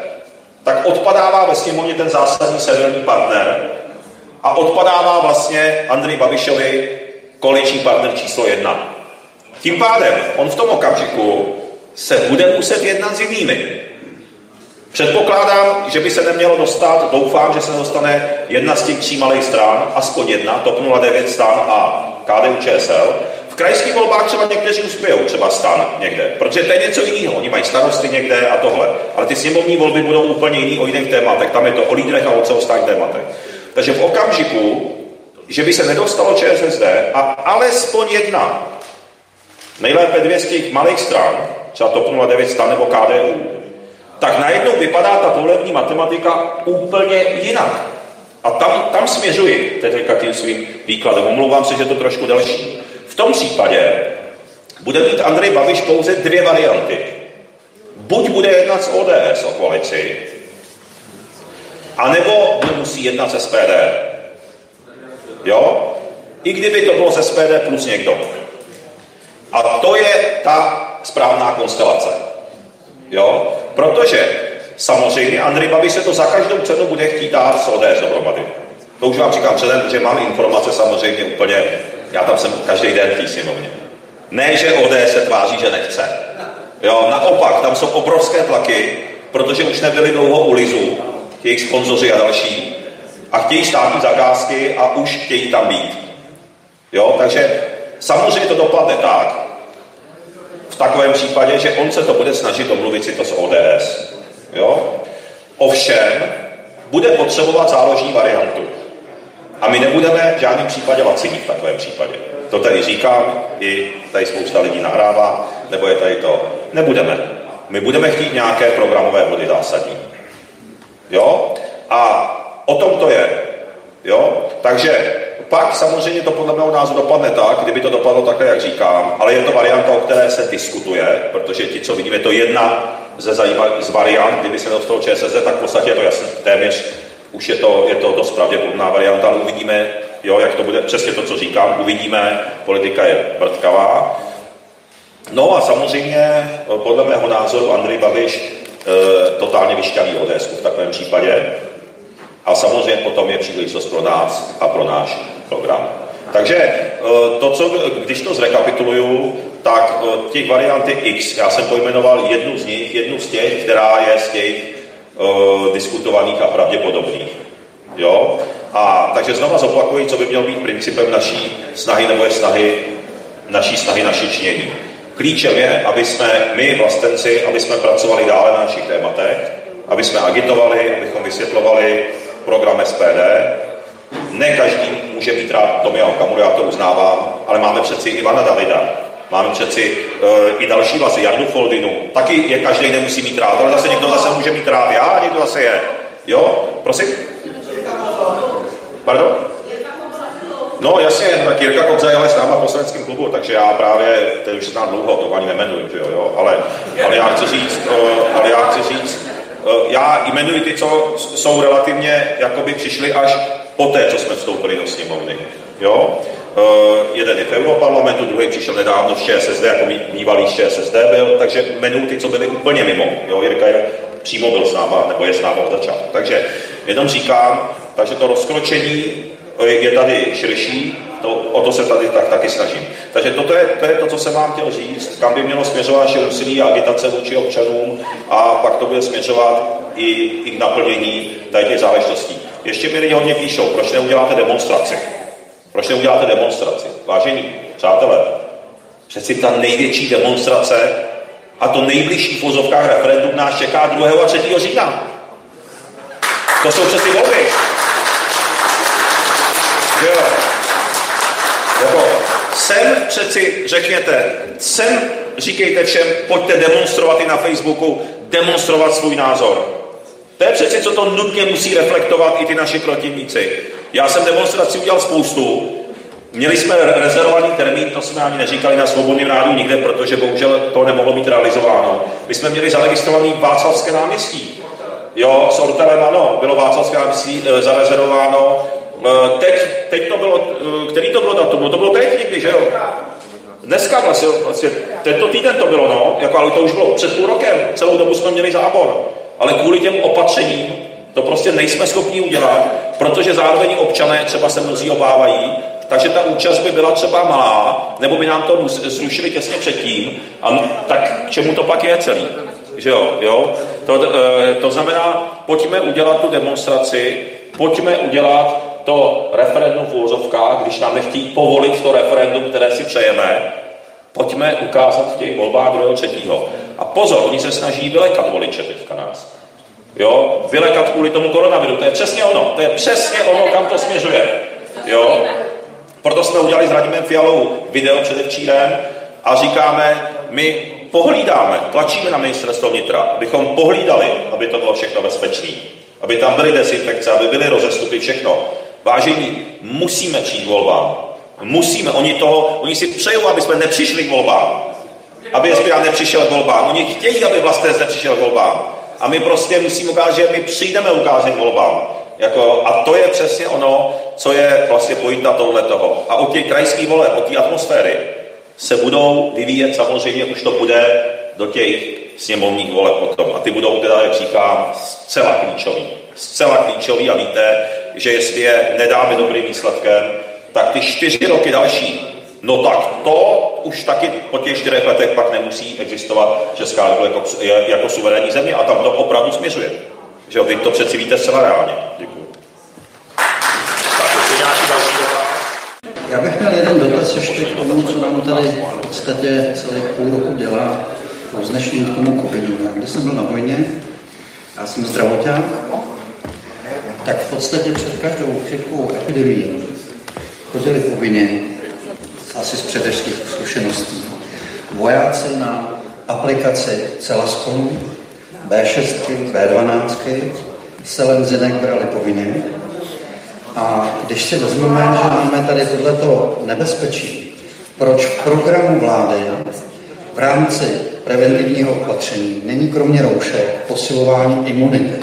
tak odpadává ve sněmovně ten zásadní severní partner a odpadává vlastně Andreji Babišovi koaliční partner číslo jedna. Tím pádem on v tom okamžiku se bude muset jednat s jinými. Předpokládám, že by se nemělo dostat, doufám, že se dostane jedna z těch tří malých stran, aspoň jedna, TOP nula devět, STAN a K D U Č S L. V krajských volbách třeba někteří uspějou, třeba STAN někde, protože to je něco jiného. Oni mají starosty někde a tohle. Ale ty sněmovní volby budou úplně jiný o jiných tématech. Tam je to o lídrech a o celostátních tématech. Takže v okamžiku, že by se nedostalo ČSSD a alespoň jedna, nejlépe dvě z těch malých stran, třeba TOP nula devět, STAN nebo K D U, tak najednou vypadá ta volební matematika úplně jinak. A tam, tam směřuji teďka tím svým výkladem. Omlouvám se, že to trošku delší. V tom případě bude mít Andrej Babiš pouze dvě varianty. Buď bude jednat s O D S o koalici, anebo musí jednat s S P D. Jo? I kdyby to bylo s S P D plus někdo. A to je ta správná konstelace. Jo? Protože samozřejmě Andrej Babiš se to za každou cenu bude chtít dát s O D S dohromady. To už vám říkám předem, protože mám informace samozřejmě úplně, já tam jsem každý den v té sněmovně. Ne, že O D S se tváří, že nechce. Jo, naopak, tam jsou obrovské tlaky, protože už nebyli dlouho u Lizu, jejich sponzoři a další, a chtějí státní zakázky a už chtějí tam být. Jo, takže samozřejmě to dopadne tak, v takovém případě, že on se to bude snažit domluvit si to s O D S. Jo? Ovšem, bude potřebovat záložní variantu. A my nebudeme v žádném případě laciní v takovém případě. To tady říkám, i tady spousta lidí nahrává, nebo je tady to. Nebudeme. My budeme chtít nějaké programové body zásadní. Jo? A o tom to je. Jo? Takže pak samozřejmě to podle mého názoru dopadne tak, kdyby to dopadlo takhle, jak říkám, ale je to varianta, o které se diskutuje, protože ti, co vidíme, to jedna ze zajímavých z variant, kdyby se dostalo ČSSD, tak v podstatě je to jasné, téměř už je to, je to dost pravděpodobná varianta, ale uvidíme, jo, jak to bude, přesně to, co říkám, uvidíme, politika je vrtkavá. No a samozřejmě, podle mého názoru, Andrej Babiš e, totálně vyšťaví ó dé esku v takovém případě. A samozřejmě potom je příležitost pro nás a pro náš program. Takže to, co, když to zrekapituluju, tak těch variant je X. Já jsem pojmenoval jednu z nich, jednu z těch, která je z těch uh, diskutovaných a pravděpodobných. Jo? A takže znova zopakuji, co by mělo být principem naší snahy nebo je snahy, naší snahy naší činění. Klíčem je, aby jsme my, vlastenci, aby jsme pracovali dále na našich tématech, aby jsme agitovali, abychom vysvětlovali program S P D. Ne každý může být rád Tomia Okamuru, já to uznávám, ale máme přeci Ivana Davida, máme přeci uh, i další vlasy, Jardu Foldinu, taky je každý nemusí mít rád, ale zase někdo zase může mít rád, já, někdo zase je. Jo, prosím? Pardon? No jasně, tak Jirka Kobza je ale s náma v poslaneckém klubu, takže já právě, to už znám dlouho, to ani nemenuji, že jo, jo, ale, ale já chci říct, uh, ale já chci říct, já jmenuji ty, co jsou relativně, jakoby přišli až poté, co jsme vstoupili do sněmovny. Jo? Uh, jeden je v Europarlamentu, druhý přišel nedávno z ČSSD, jako bývalý z ČSSD byl, takže jmenuji ty, co byli úplně mimo. Jo? Jirka je přímo byl s náma, nebo je s náma od začátku. Takže jenom říkám, takže to rozkročení je tady širší, to, o to se tady tak taky snažím. Takže toto je, to je to, co jsem vám chtěl říct, kam by mělo směřovat naše úsilí a agitace vůči občanům a pak to bude směřovat i, i k naplnění tady těch záležitostí. Ještě mi lidi hodně píšou, proč neuděláte demonstraci? Proč neuděláte demonstraci? Vážení přátelé, přeci ta největší demonstrace a to nejbližší v vozovkách referendum nás čeká druhého a třetího října. To jsou přeci volby. Jo. Jako, sem přeci řekněte, sem říkejte všem, pojďte demonstrovat i na Facebooku, demonstrovat svůj názor. To je přeci, co to nutně musí reflektovat i ty naši protivníci. Já jsem demonstraci udělal spoustu, měli jsme rezervovaný termín, to jsme ani neříkali na Svobodným rádiu nikde, protože bohužel to nemohlo být realizováno. My jsme měli zaregistrovaný Václavské náměstí. Jo, s Ortelem ano, bylo Václavské náměstí e, zarezervováno. Teď, teď to bylo, který to bylo datum? No to bylo teď někdy, že jo? Dneska vlastně, vlastně tento týden to bylo, no, jako, ale to už bylo před půl rokem, celou dobu jsme měli zábor. Ale kvůli těm opatřením to prostě nejsme schopni udělat, protože zároveň občané třeba se mnozí obávají, takže ta účast by byla třeba malá, nebo by nám to zrušili těsně předtím, a tak k čemu to pak je celý? Že jo, jo? To, to znamená, pojďme udělat tu demonstraci, pojďme udělat to referendum v úvozovkách, když nám nechtějí povolit to referendum, které si přejeme, pojďme ukázat v těch volbách druhého třetího. A pozor, oni se snaží vylekat voliče teďka nás. Jo, vylekat kvůli tomu koronaviru, to je přesně ono, to je přesně ono, kam to směřuje. Jo, proto jsme udělali s Radimem Fialou video předevčírem a říkáme, my pohlídáme, tlačíme na ministerstvo vnitra, abychom pohlídali, aby to bylo všechno bezpečné, aby tam byly dezinfekce, aby byly rozestupy, všechno. Vážení, musíme přijít volbám. Musíme, oni toho, oni si přejou, aby jsme nepřišli k volbám. Aby S P A nepřišel k volbám. Oni chtějí, aby Vlastenec nepřišel k volbám. A my prostě musíme ukázat, že my přijdeme ukázat k volbám. Jako, a to je přesně ono, co je vlastně pointa tohle toho. A od těch krajských voleb, od té atmosféry se budou vyvíjet, samozřejmě už to bude do těch sněmovních voleb potom. A ty budou teda, jak říkám, zcela klíčový. Zcela klíčový a víte, že jestli je nedáme dobrým výsledkem, tak ty čtyři roky další, no tak to už taky po těch čtyřech letech pak nemusí existovat Česká republika jako, jako suverénní země a tam to opravdu směřuje. Že jo, vy to přeci víte zcela reálně. Děkuji. Tak, ještě nějaký další dotaz? Já bych měl jeden dotaz ještě k tomu, co nám tady v podstatě celý půl roku dělá s dnešním tomu covidu. Když jsem byl na vojně, já jsem zdravoťák, tak v podstatě před každou chřipkovou epidemií chodili povinně, asi z předešlých zkušeností, vojáci na aplikaci Celaskonu, bé šest, bé dvanáct, Selenzinek brali povinně A když si vezmeme, že máme tady tohleto nebezpečí, proč v programu vlády v rámci preventivního opatření není kromě roušek posilování imunity?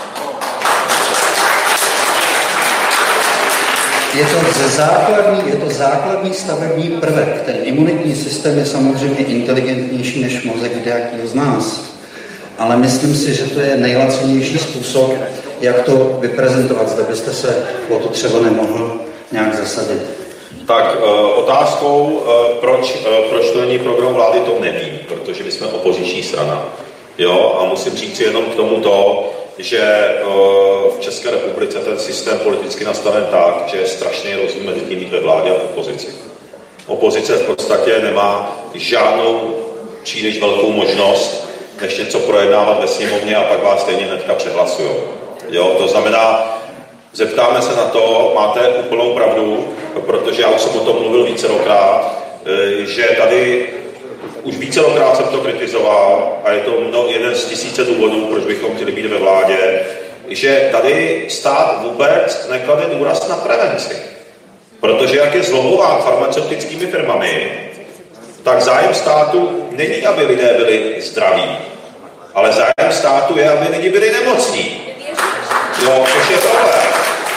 Je to, ze základní, je to základní stavební prvek. Ten imunitní systém je samozřejmě inteligentnější než mozek kdejakýho z nás. Ale myslím si, že to je nejlacinější způsob, jak to vyprezentovat. Zde byste se o to třeba nemohl nějak zasadit. Tak otázkou, proč, proč to není program vlády, to nevím, protože my jsme opoziční strana. Jo, a musím říct jenom k tomu to, že v České republice ten systém politicky nastaven tak, že je strašně rozdíl mezi tím být ve vládě a opozici. Opozice v podstatě nemá žádnou příliš velkou možnost, než něco projednávat ve sněmovně a pak vás stejně hnedka přehlasují. Jo, to znamená, zeptáme se na to, máte úplnou pravdu, protože já už jsem o tom mluvil vícerokrát, že tady už vícerokrát jsem to kritizoval a je to mno, jeden z tisíce důvodů, proč bychom chtěli být ve vládě, že tady stát vůbec neklade důraz na prevenci. Protože jak je zlobbován farmaceutickými firmami, tak zájem státu není, aby lidé byli zdraví, ale zájem státu je, aby lidi byli nemocní. Jo, což je problém.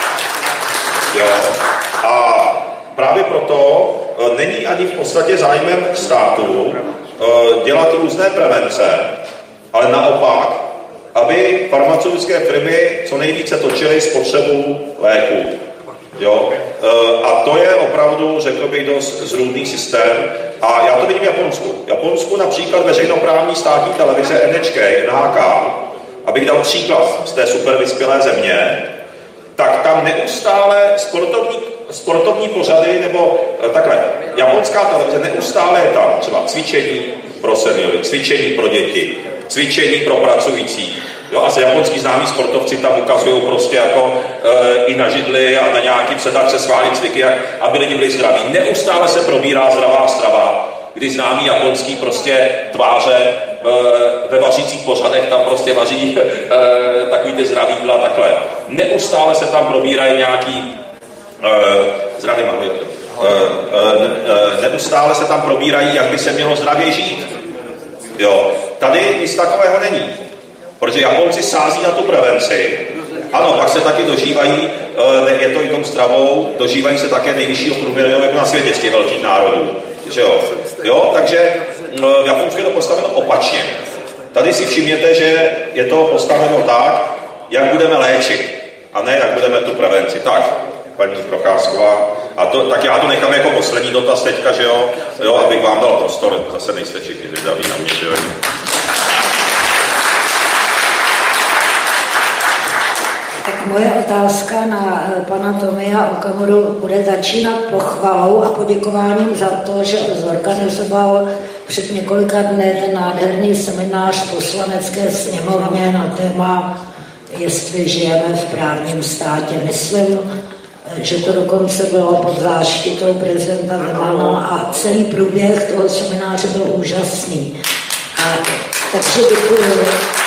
Jo. A právě proto není ani v podstatě zájmem státu dělat různé prevence, ale naopak, aby farmaceutické firmy co nejvíce točily spotřebu léků. Jo? A to je opravdu, řekl bych, dost zrůdný systém. A já to vidím v Japonsku. V Japonsku například veřejnoprávní státní televize N H K, N H K, abych dal příklad z té super vyspělé země, tak tam neustále sportovní, sportovní pořady, nebo takhle, japonská televize neustále je tam třeba cvičení pro seniory, cvičení pro děti, cvičení pro pracující. Jo, a se japonský známí sportovci tam ukazují prostě jako e, i na židli a na nějakým sedačce schválí cviky, jak, aby lidi byli zdraví. Neustále se probírá zdravá strava, kdy známí japonský prostě tváře e, ve vařících pořadech tam prostě vaří e, takový ty zdravý jídla takhle. Neustále se tam probírají nějaký e, zdravý e, e, neustále se tam probírají, jak by se mělo zdravě žít. Jo, tady nic takového není. Protože Japonci sází na tu prevenci. Ano, pak se taky dožívají, je to i tom stravou, dožívají se také nejvyššího průměru jako na světě z těch velkých národů. Že jo? Jo, takže v Japonsku je to postaveno opačně. Tady si všimněte, že je to postaveno tak, jak budeme léčit, a ne jak budeme tu prevenci. Tak, paní Procházková, a to, tak já to nechám jako poslední dotaz teďka, že jo, jo, abych vám dal prostor, zase nejste všichni zvědaví na mě, že jo. Tak moje otázka na pana Tomia Okamuru bude začínat pochvalou a poděkováním za to, že zorganizoval před několika dny ten nádherný seminář v Poslanecké sněmovně na téma, jestli žijeme v právním státě. Myslím, že to dokonce bylo pod záštitou prezidenta Zemana a celý průběh toho semináře byl úžasný. A, takže děkuji.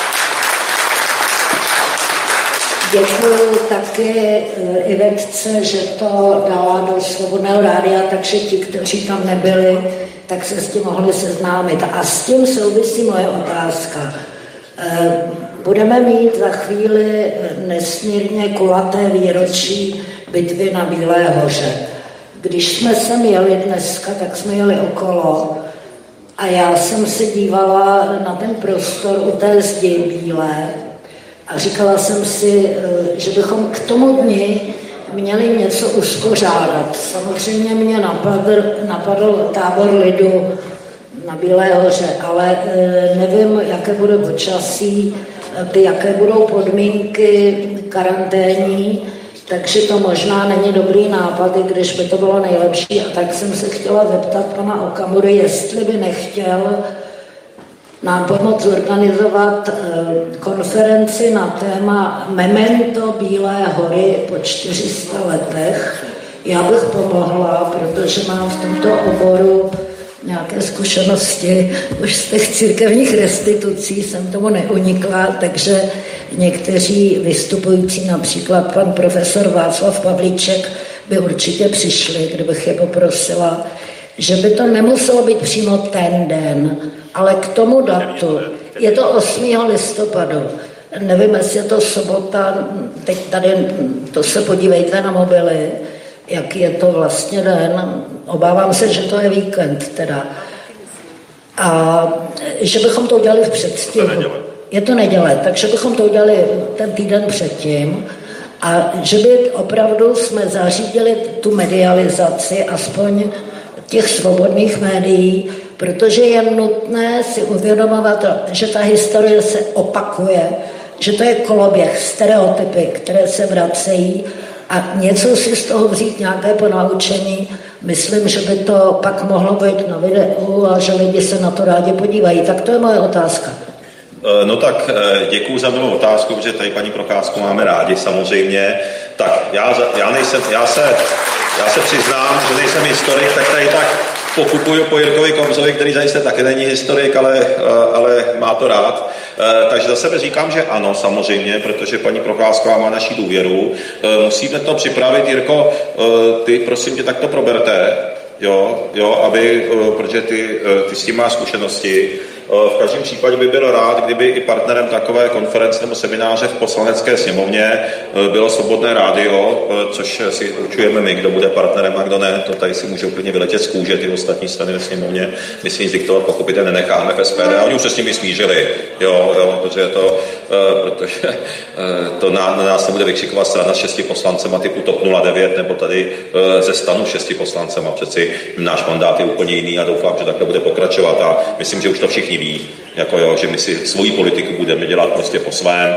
Děkuji také Ivetce, že to dala do Svobodného rádia, takže ti, kteří tam nebyli, tak se s tím mohli seznámit. A s tím souvisí moje otázka. Budeme mít za chvíli nesmírně kulaté výročí bitvy na Bílé hoře. Když jsme sem jeli dneska, tak jsme jeli okolo a já jsem se dívala na ten prostor u té zdi bílé a říkala jsem si, že bychom k tomu dni měli něco uspořádat. Samozřejmě mě napadl, napadl tábor lidu na Bílé hoře, ale nevím, jaké bude počasí, jaké budou podmínky karanténní, takže to možná není dobrý nápad, i když by to bylo nejlepší. A tak jsem se chtěla zeptat pana Okamury, jestli by nechtěl nám pomoct zorganizovat konferenci na téma Memento Bílé hory po čtyři sta letech. Já bych pomohla, protože mám v tomto oboru nějaké zkušenosti, už z těch církevních restitucí jsem tomu neunikla, takže někteří vystupující, například pan profesor Václav Pavlíček, by určitě přišli, kdybych je poprosila, že by to nemuselo být přímo ten den, ale k tomu datu. Je to osmého listopadu. Nevím, jestli je to sobota, teď tady to se podívejte na mobily, jaký je to vlastně den. Obávám se, že to je víkend teda. A že bychom to udělali v předstihu. Je to neděle, takže bychom to udělali ten týden předtím a že by opravdu jsme zařídili tu medializaci, aspoň těch svobodných médií, protože je nutné si uvědomovat, že ta historie se opakuje, že to je koloběh, stereotypy, které se vracejí a něco si z toho vzít, nějaké ponaučení. Myslím, že by to pak mohlo být na videu a že lidi se na to rádi podívají. Tak to je moje otázka. No tak děkuju za mnou otázku, protože tady paní Procházku máme rádi samozřejmě. Tak já, já, nejsem, já, se, já se přiznám, že nejsem historik, tak tady tak pokupuju po Jirkovi Komzovi, který zajisté taky není historik, ale, ale má to rád. Takže za sebe říkám, že ano, samozřejmě, protože paní Procházková má naši důvěru. Musíme to připravit, Jirko, ty prosím tě, tak to proberte, jo, jo, aby, protože ty, ty s tím máš zkušenosti. V každém případě by byl rád, kdyby i partnerem takové konference nebo semináře v Poslanecké sněmovně bylo Svobodné rádio, což si určujeme my, kdo bude partnerem a kdo ne. To tady si může úplně vyletět z kůže ty ostatní strany ve sněmovně. My si nic diktovat pochopitelně nenecháme v S P D. A oni už se s nimi smířili, jo, jo, protože to, protože to na, na nás nebude vykřikovat strana s šesti poslancema typu T O P nula devět nebo tady ze stanu šesti poslancema. Přeci náš mandát je úplně jiný a doufám, že takhle bude pokračovat. A myslím, že už to všichni ví, jako jo, že my si svoji politiku budeme dělat prostě po svém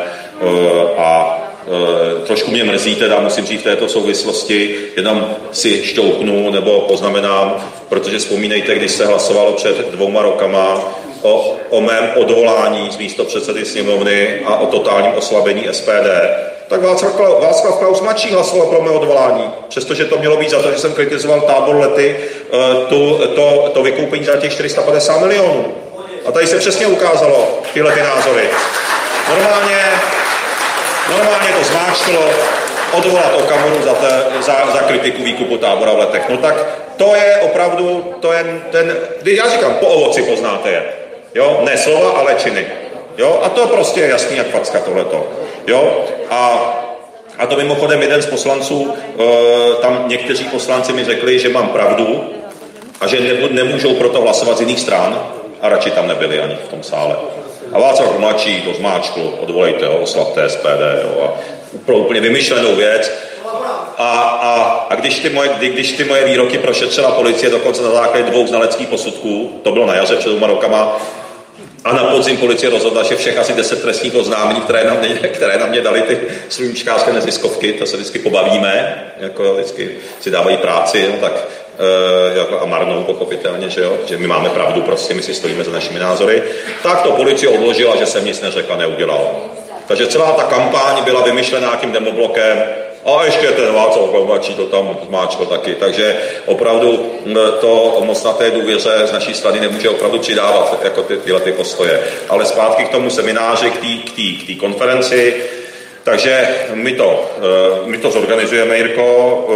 a trošku mě mrzí teda, musím říct v této souvislosti, jenom si šťouchnu nebo poznamenám, protože vzpomínejte, když se hlasovalo před dvouma rokama o, o mém odvolání z místopředsedy sněmovny a o totálním oslabení S P D, tak Václav, Václav Klaus mladší hlasoval pro mé odvolání, přestože to mělo být za to, že jsem kritizoval tábor Lety, tu, to, to vykoupení za těch čtyři sta padesát milionů. A tady se přesně ukázalo tyhle ty názory. Normálně, normálně to zmáčklo odvolat Okamuru za, te, za, za kritiku výkupu tábora v Letech. No tak to je opravdu, to je ten, já říkám, po ovoci poznáte je. Jo? Ne slova, ale činy. Jo? A to prostě je jasný jak facka tohleto. Jo? A, a to mimochodem jeden z poslanců, e, tam někteří poslanci mi řekli, že mám pravdu a že ne, nemůžou proto hlasovat z jiných stran a radši tam nebyli ani v tom sále. A Václav mladší to zmáčkl, odvolejte ho, oslavte S P D, jo, a pro úplně vymyšlenou věc. A, a, a když, ty moje, když ty moje výroky prošetřila policie dokonce na základě dvou znaleckých posudků, to bylo na jaře před dvěma rokama, a na podzim policie rozhodla, že všech asi deset trestních oznámení, které na mě, které na mě dali ty sluníčkářské neziskovky, to se vždycky pobavíme, jako vždycky si dávají práci, no tak e, jako a marnou pochopitelně, že jo, že my máme pravdu, prostě my si stojíme za našimi názory, tak to policie odložila, že jsem nic neřekl, neudělal. Takže celá ta kampaň byla vymyšlená tím demoblokem a ještě ten Václav Mladší to tam zmáčkl taky. Takže opravdu to moc na té důvěře z naší strany nemůže opravdu přidávat jako ty, tyhle ty postoje. Ale zpátky k tomu semináři, k té konferenci. Takže my to, my to zorganizujeme, Jirko,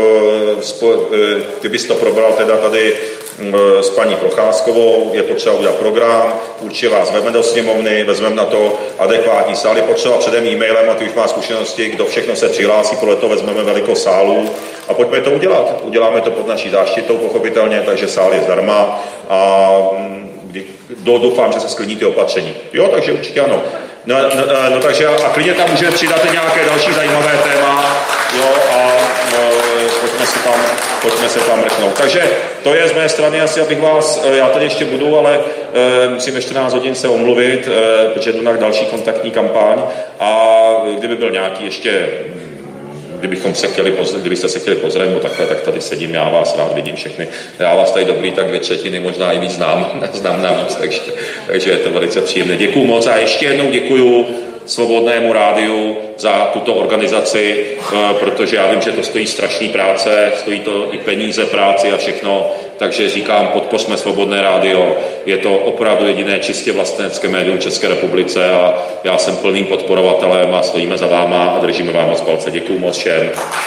kdybys to probral teda tady s paní Procházkovou, je potřeba udělat program, určitě vás vezmeme do sněmovny, vezmeme na to adekvátní sál, je potřeba předem e-mailem, a ty už má zkušenosti, kdo všechno se přihlásí, podle toho vezmeme velikost sálu a pojďme to udělat. Uděláme to pod naší záštitou, pochopitelně, takže sál je zdarma a doufám, že se sklidní ty opatření. Jo, takže určitě ano. No, no, no takže a klidně tam můžeme přidat i nějaké další zajímavé téma, jo, a no, pojďme se tam, pojďme se tam mrknout. Takže to je z mé strany asi, abych vás, já tady ještě budu, ale e, musím ve čtrnáct hodin se omluvit, e, protože jdu na další kontaktní kampaň a kdyby byl nějaký ještě, kdybychom se chtěli, kdybyste se chtěli pozrát, takhle, tak tady sedím, já vás rád vidím všechny. Já vás tady dobrý, tak dvě třetiny, možná i víc znám, znám navíc, takže, takže je to velice příjemné. Děkuju moc a ještě jednou děkuju Svobodnému rádiu za tuto organizaci, protože já vím, že to stojí strašný práce, stojí to i peníze, práci a všechno, takže říkám, podpořme Svobodné rádio, je to opravdu jediné čistě vlastenecké médium v České republice a já jsem plným podporovatelem a stojíme za váma a držíme vám moc palce. Děkuju moc všem.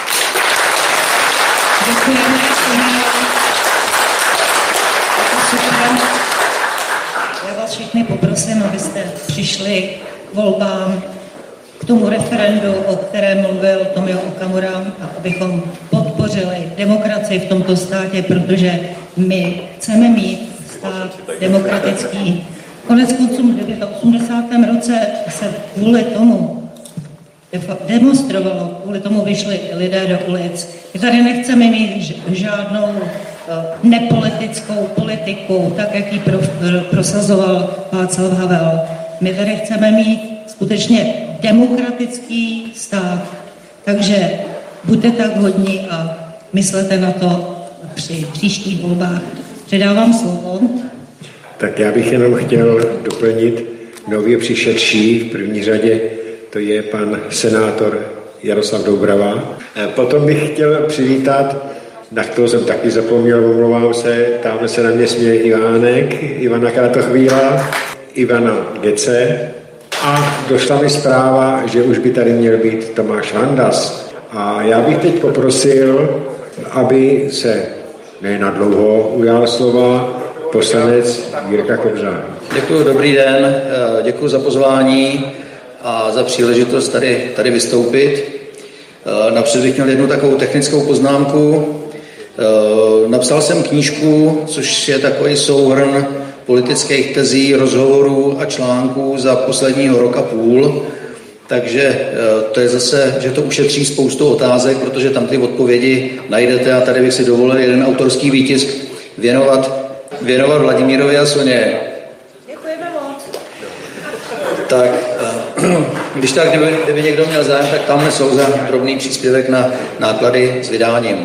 Děkujeme. Já vás všechny poprosím, abyste přišli k volbám, k tomu referendu, o kterém mluvil Tomio Okamura, a abychom podpořili demokracii v tomto státě, protože my chceme mít stát demokratický. Konec konců v osmdesátém roce se kvůli tomu demonstrovalo, kvůli tomu vyšli lidé do ulic. My tady nechceme mít žádnou nepolitickou politiku, tak jak ji pro, prosazoval Václav Havel. My tady chceme mít skutečně demokratický stát. Takže buďte tak hodní a myslete na to při příštích volbách. Předávám slovo. Tak já bych jenom chtěl doplnit nově přišedší, v první řadě to je pan senátor Jaroslav Doubrava. Potom bych chtěl přivítat, na kterou jsem taky zapomněl, omlouvám se, tamhle se na mě směje Ivánek, Ivana Kratochvíla, Ivana Gece a došla mi zpráva, že už by tady měl být Tomáš Vandas. A já bych teď poprosil, aby se nenadlouho ujal slova poslanec Jirka Kobza. Děkuji, dobrý den, děkuji za pozvání a za příležitost tady, tady vystoupit. Napřed bych měl jednu takovou technickou poznámku. Napsal jsem knížku, což je takový souhrn politických tezí, rozhovorů a článků za posledního roka půl. Takže to je zase, že to ušetří spoustu otázek, protože tam ty odpovědi najdete a tady bych si dovolil jeden autorský výtisk věnovat, věnovat Vladimírovi a Soně. Děkujeme moc. Tak, když tak, kdyby, kdyby někdo měl zájem, tak tamhle jsou za drobný příspěvek na náklady s vydáním.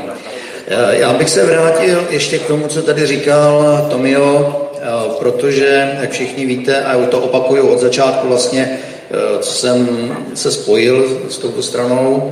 Já bych se vrátil ještě k tomu, co tady říkal Tomio, protože, jak všichni víte, a to opakuju od začátku vlastně, co jsem se spojil s touto stranou,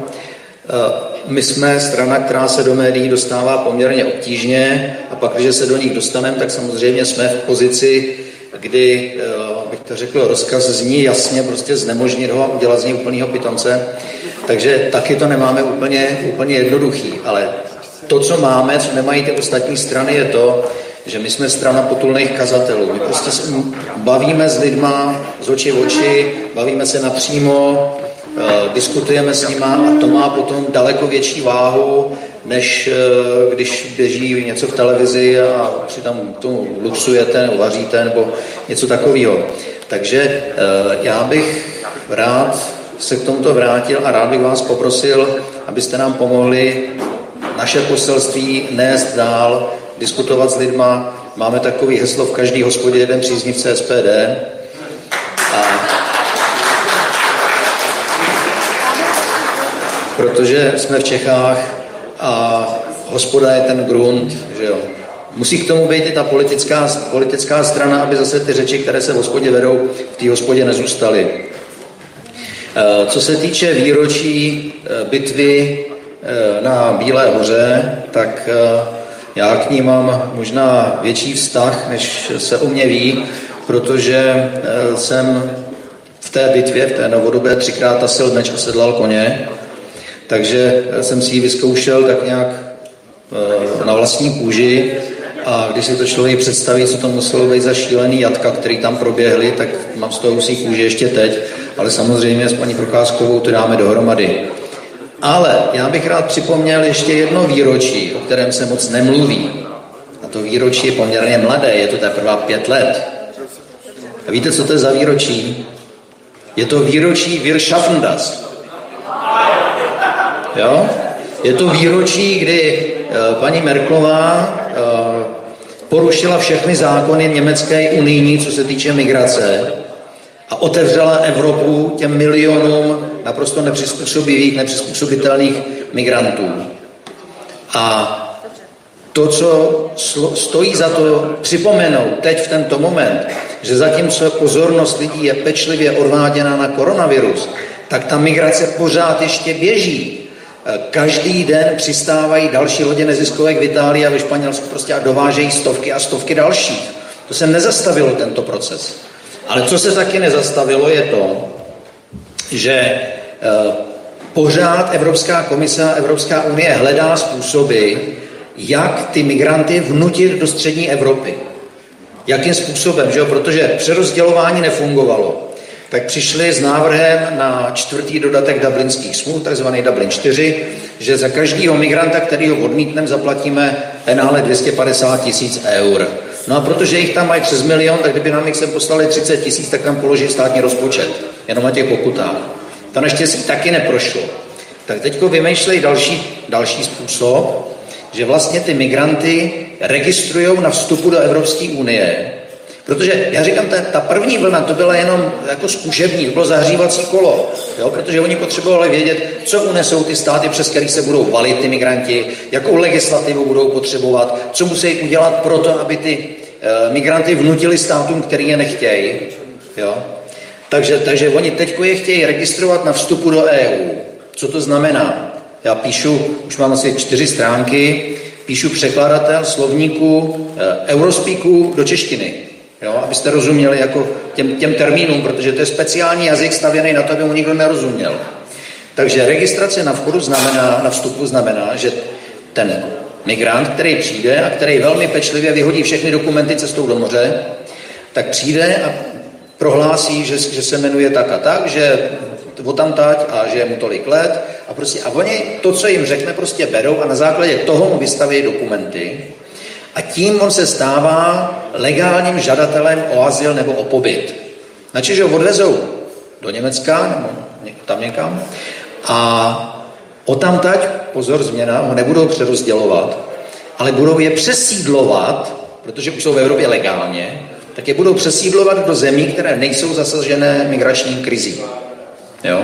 my jsme strana, která se do médií dostává poměrně obtížně a pak, když se do nich dostaneme, tak samozřejmě jsme v pozici, kdy, bych to řekl, rozkaz zní jasně, prostě znemožnit ho a udělat z něj úplnýho pitomce. Takže taky to nemáme úplně, úplně jednoduchý, ale to, co máme, co nemají ty ostatní strany, je to, že my jsme strana potulných kazatelů. My prostě bavíme s lidma z oči v oči, bavíme se napřímo, eh, diskutujeme s nima a to má potom daleko větší váhu, než eh, když běží něco v televizi a přitom tomu luxujete nebo vaříte nebo něco takového. Takže eh, já bych rád se k tomuto vrátil a rád bych vás poprosil, abyste nám pomohli naše poselství nést dál, diskutovat s lidma. Máme takový heslo v každý hospodě jeden příznivce S P D. A protože jsme v Čechách a hospoda je ten grunt, že jo. Musí k tomu být i ta politická, politická strana, aby zase ty řeči, které se v hospodě vedou, v té hospodě nezůstaly. Co se týče výročí bitvy na Bílé hoře, tak já k ní mám možná větší vztah, než se o mě ví, protože jsem v té bitvě, v té novodobé třikrát tasil meč a sedlal koně, takže jsem si ji vyzkoušel tak nějak na vlastní kůži a když si to člověk představí, co to muselo být za šílený jatka, který tam proběhly, tak mám z toho husí kůži ještě teď, ale samozřejmě s paní Procházkovou to dáme dohromady. Ale já bych rád připomněl ještě jedno výročí, o kterém se moc nemluví. A to výročí je poměrně mladé, je to teprve pět let. A víte, co to je za výročí? Je to výročí Wir schaffen das. Jo? Je to výročí, kdy uh, paní Merkelová uh, porušila všechny zákony německé unijní, co se týče migrace, a otevřela Evropu těm milionům naprosto nepřizpůsobivých, nepřizpůsobitelných migrantů. A to, co stojí za to připomenout teď v tento moment, že zatímco pozornost lidí je pečlivě odváděna na koronavirus, tak ta migrace pořád ještě běží. Každý den přistávají další lodě neziskovek v Itálii a ve Španělsku prostě a dovážejí stovky a stovky dalších. To se nezastavilo, tento proces. Ale co se taky nezastavilo, je to, že pořád Evropská komise a Evropská unie hledá způsoby, jak ty migranty vnutit do střední Evropy. Jakým způsobem, že jo? Protože přerozdělování nefungovalo. Tak přišli s návrhem na čtvrtý dodatek dublinských smluv, takzvaný Dublin čtyři, že za každého migranta, který ho odmítneme, zaplatíme penále dvě stě padesát tisíc eur. No a protože jich tam mají přes milion, tak kdyby nám jich sem poslali třicet tisíc, tak tam položí státní rozpočet, jenom na těch pokutách. To naštěstí taky neprošlo. Tak teďko vymýšlejí další, další způsob, že vlastně ty migranty registrují na vstupu do Evropské unie. Protože já říkám, ta, ta první vlna to byla jenom jako zkušební, to bylo zahřívací kolo, jo? Protože oni potřebovali vědět, co unesou ty státy, přes který se budou valit ty migranti, jakou legislativu budou potřebovat, co musí udělat pro to, aby ty e, migranty vnutili státům, který je nechtějí. Jo? Takže, takže oni teďko je chtějí registrovat na vstupu do E U. Co to znamená? Já píšu, už mám asi čtyři stránky, píšu překladatel slovníku e, Eurospeaku do češtiny. Jo, abyste rozuměli jako těm, těm termínům, protože to je speciální jazyk stavěný na to, aby mu nikdo nerozuměl. Takže registrace na vchodu znamená, na vstupu znamená, že ten migrant, který přijde a který velmi pečlivě vyhodí všechny dokumenty cestou do moře, tak přijde a prohlásí, že, že se jmenuje tak a tak, že odtamtať a že je mu tolik let a prostě a oni to, co jim řekne, prostě berou a na základě toho mu vystaví dokumenty. A tím on se stává legálním žadatelem o azyl nebo o pobyt. Znači, že ho odvezou do Německa nebo tam někam a odtamtať, pozor, změna, ho nebudou přerozdělovat, ale budou je přesídlovat, protože už jsou v Evropě legálně, tak je budou přesídlovat do zemí, které nejsou zasažené migrační krizí. Jo?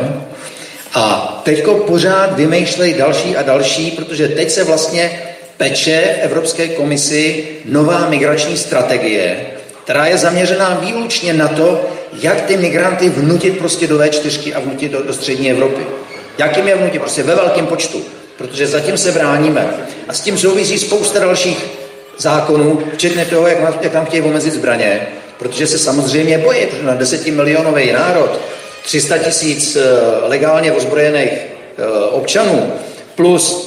A teďko pořád vymýšlejí další a další, protože teď se vlastně peče v Evropské komisi nová migrační strategie, která je zaměřená výlučně na to, jak ty migranty vnutit prostě do vé čtyři a vnutit do, do střední Evropy. Jak jim je vnutit? Prostě ve velkém počtu, protože zatím se bráníme. A s tím souvisí spousta dalších zákonů, včetně toho, jak, jak nám chtějí omezit zbraně, protože se samozřejmě bojí, protože na desetimilionový národ, tři sta tisíc legálně ozbrojených občanů, plus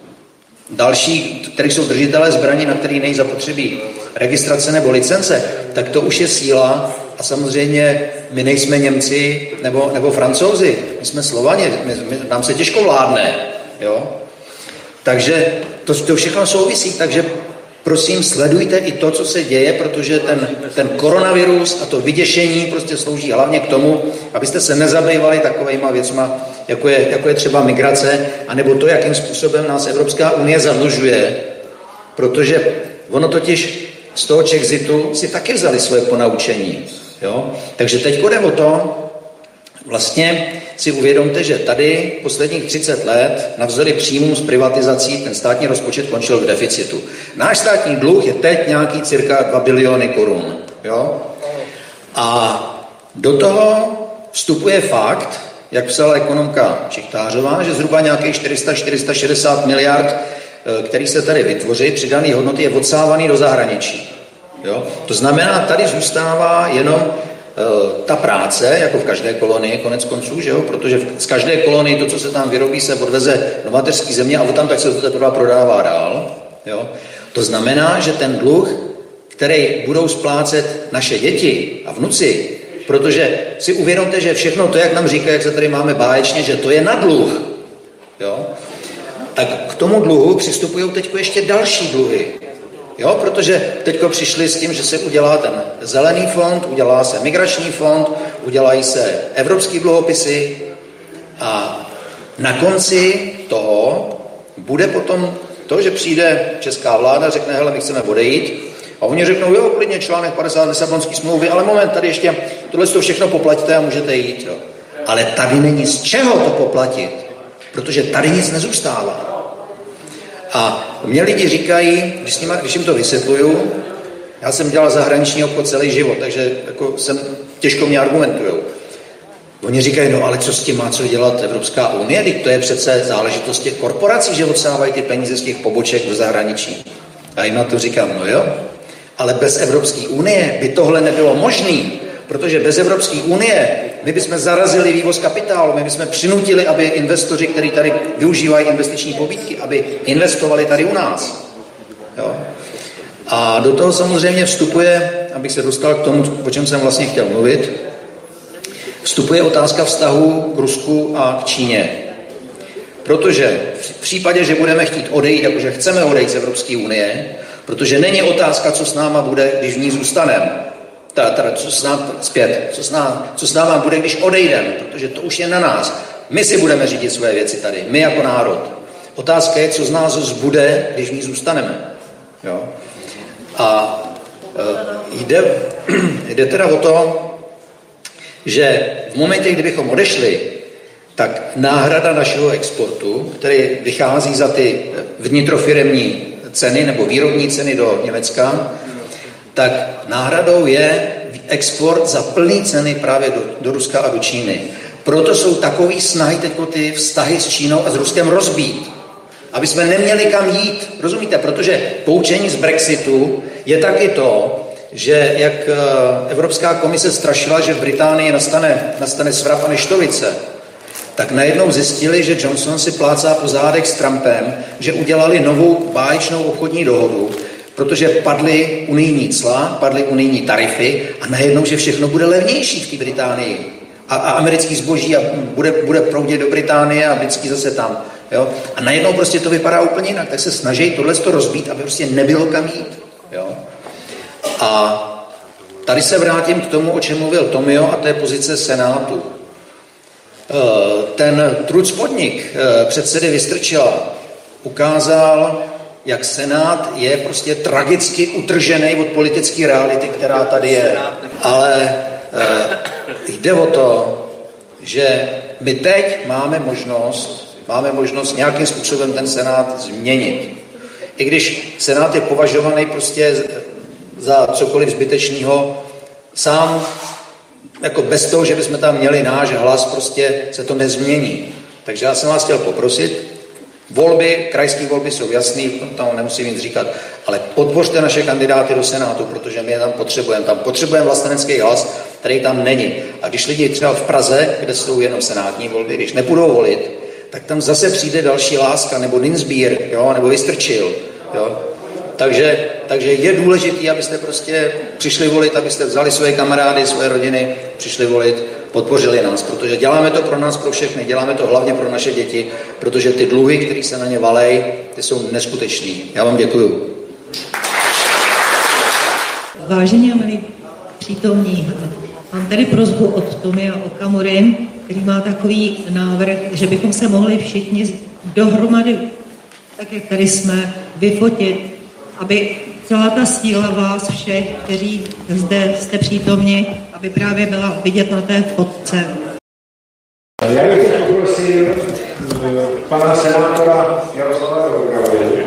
další, kteří jsou držitelé zbraní, na který nejsou zapotřebí registrace nebo licence, tak to už je síla a samozřejmě my nejsme Němci nebo, nebo Francouzi, my jsme Slovani, my, my, nám se těžko vládne, jo? Takže to, to všechno souvisí, takže prosím sledujte i to, co se děje, protože ten, ten koronavirus a to vyděšení prostě slouží hlavně k tomu, abyste se nezabývali takovejma věcma, jako je, jako je třeba migrace, anebo to, jakým způsobem nás Evropská unie zadlužuje, protože ono totiž z toho Czexitu si taky vzali svoje ponaučení. Jo? Takže teď jde o to, vlastně si uvědomte, že tady posledních třicet let navzdory příjmům z privatizací ten státní rozpočet končil v deficitu. Náš státní dluh je teď nějaký cirka dva biliony korun. Jo? A do toho vstupuje fakt, jak psala ekonomka Čiktářová, že zhruba nějakých čtyři sta až čtyři sta šedesát miliard, který se tady vytvoří, přidaný hodnoty, je odsávaný do zahraničí. Jo? To znamená, tady zůstává jenom ta práce, jako v každé kolonii, konec konců, že jo? Protože z každé kolonii to, co se tam vyrobí, se odveze do mateřské země a od tam tak se to teprve prodává dál. Jo? To znamená, že ten dluh, který budou splácet naše děti a vnuci, protože si uvědomte, že všechno to, jak nám říká, jak se tady máme báječně, že to je na dluh. Jo? Tak k tomu dluhu přistupují teď ještě další dluhy. Jo, protože teďko přišli s tím, že se udělá ten zelený fond, udělá se migrační fond, udělají se evropský dluhopisy a na konci toho bude potom to, že přijde česká vláda, řekne, hele, my chceme odejít a oni řeknou, jo, klidně článek padesát Lisabonské smlouvy, ale moment, tady ještě tohle to všechno poplatíte a můžete jít. Jo. Ale tady není z čeho to poplatit, protože tady nic nezůstává. A mě lidi říkají, když, nima, když jim to vysvětluju, já jsem dělal zahraniční obchod celý život, takže jako jsem, těžko mě argumentujou. Oni říkají, no ale co s tím má co dělat Evropská unie, teď to je přece záležitost těch korporací, že odsávají ty peníze z těch poboček do zahraničí. A jim na to říkám, no jo, ale bez Evropské unie by tohle nebylo možné, protože bez Evropské unie my bychom zarazili vývoz kapitálu, my bychom přinutili, aby investoři, kteří tady využívají investiční pobídky, aby investovali tady u nás. Jo? A do toho samozřejmě vstupuje, abych se dostal k tomu, o čem jsem vlastně chtěl mluvit, vstupuje otázka vztahu k Rusku a k Číně. Protože v případě, že budeme chtít odejít, jakože chceme odejít z Evropské unie, protože není otázka, co s náma bude, když v ní zůstaneme. Teda, co s náma zpět, co s, náma, co s náma bude, když odejdeme, protože to už je na nás. My si budeme řídit své věci tady, my jako národ. Otázka je, co z nás zbude, když v ní zůstaneme. Jo? A e, jde, jde teda o to, že v momentě, kdybychom odešli, tak náhrada našeho exportu, který vychází za ty vnitrofiremní ceny nebo výrobní ceny do Německa, tak náhradou je export za plný ceny právě do, do Ruska a do Číny. Proto jsou takový snahy teďko ty vztahy s Čínou a s Ruskem rozbít. Aby jsme neměli kam jít, rozumíte? Protože poučení z Brexitu je taky to, že jak Evropská komise strašila, že v Británii nastane, nastane svrap a neštovice, tak najednou zjistili, že Johnson si plácá po zádech s Trumpem, že udělali novou báječnou obchodní dohodu, protože padly unijní cla, padly unijní tarify a najednou, že všechno bude levnější v té Británii. A, a americký zboží a bude, bude proudit do Británie a britský zase tam. Jo? A najednou prostě to vypadá úplně jinak, tak se snaží tohle to rozbít, aby prostě nebylo kam jít. Jo? A tady se vrátím k tomu, o čem mluvil Tomio, a to je pozice Senátu. Ten trucpodnik předsedy Vystrčila ukázal, jak Senát je prostě tragicky utržený od politické reality, která tady je. Ale jde o to, že my teď máme možnost, máme možnost nějakým způsobem ten Senát změnit. I když Senát je považovaný prostě za cokoliv zbytečného, sám jako bez toho, že bychom tam měli náš hlas, prostě se to nezmění. Takže já jsem vás chtěl poprosit, volby, krajské volby jsou jasný, tam nemusím nic říkat, ale podpořte naše kandidáty do Senátu, protože my je tam potřebujeme. Tam potřebujeme vlastenecký hlas, který tam není. A když lidi třeba v Praze, kde jsou jenom senátní volby, když nepůjdou volit, tak tam zase přijde další Láska, nebo Dinsbír, jo, nebo Vystrčil. Jo. Takže, takže je důležité, abyste prostě přišli volit, abyste vzali své kamarády, své rodiny, přišli volit, podpořili nás, protože děláme to pro nás, pro všechny, děláme to hlavně pro naše děti, protože ty dluhy, které se na ně valej, ty jsou neskutečný. Já vám děkuju. Vážení a milí přítomní, mám tady prosbu od Tomia Okamury, který má takový návrh, že bychom se mohli všichni dohromady, tak jak tady jsme, vyfotit, aby celá ta síla vás všech, kteří zde jste přítomni, aby právě byla vidět na té fotce. Já bych poprosil pana senátora Jaroslava Rouravu.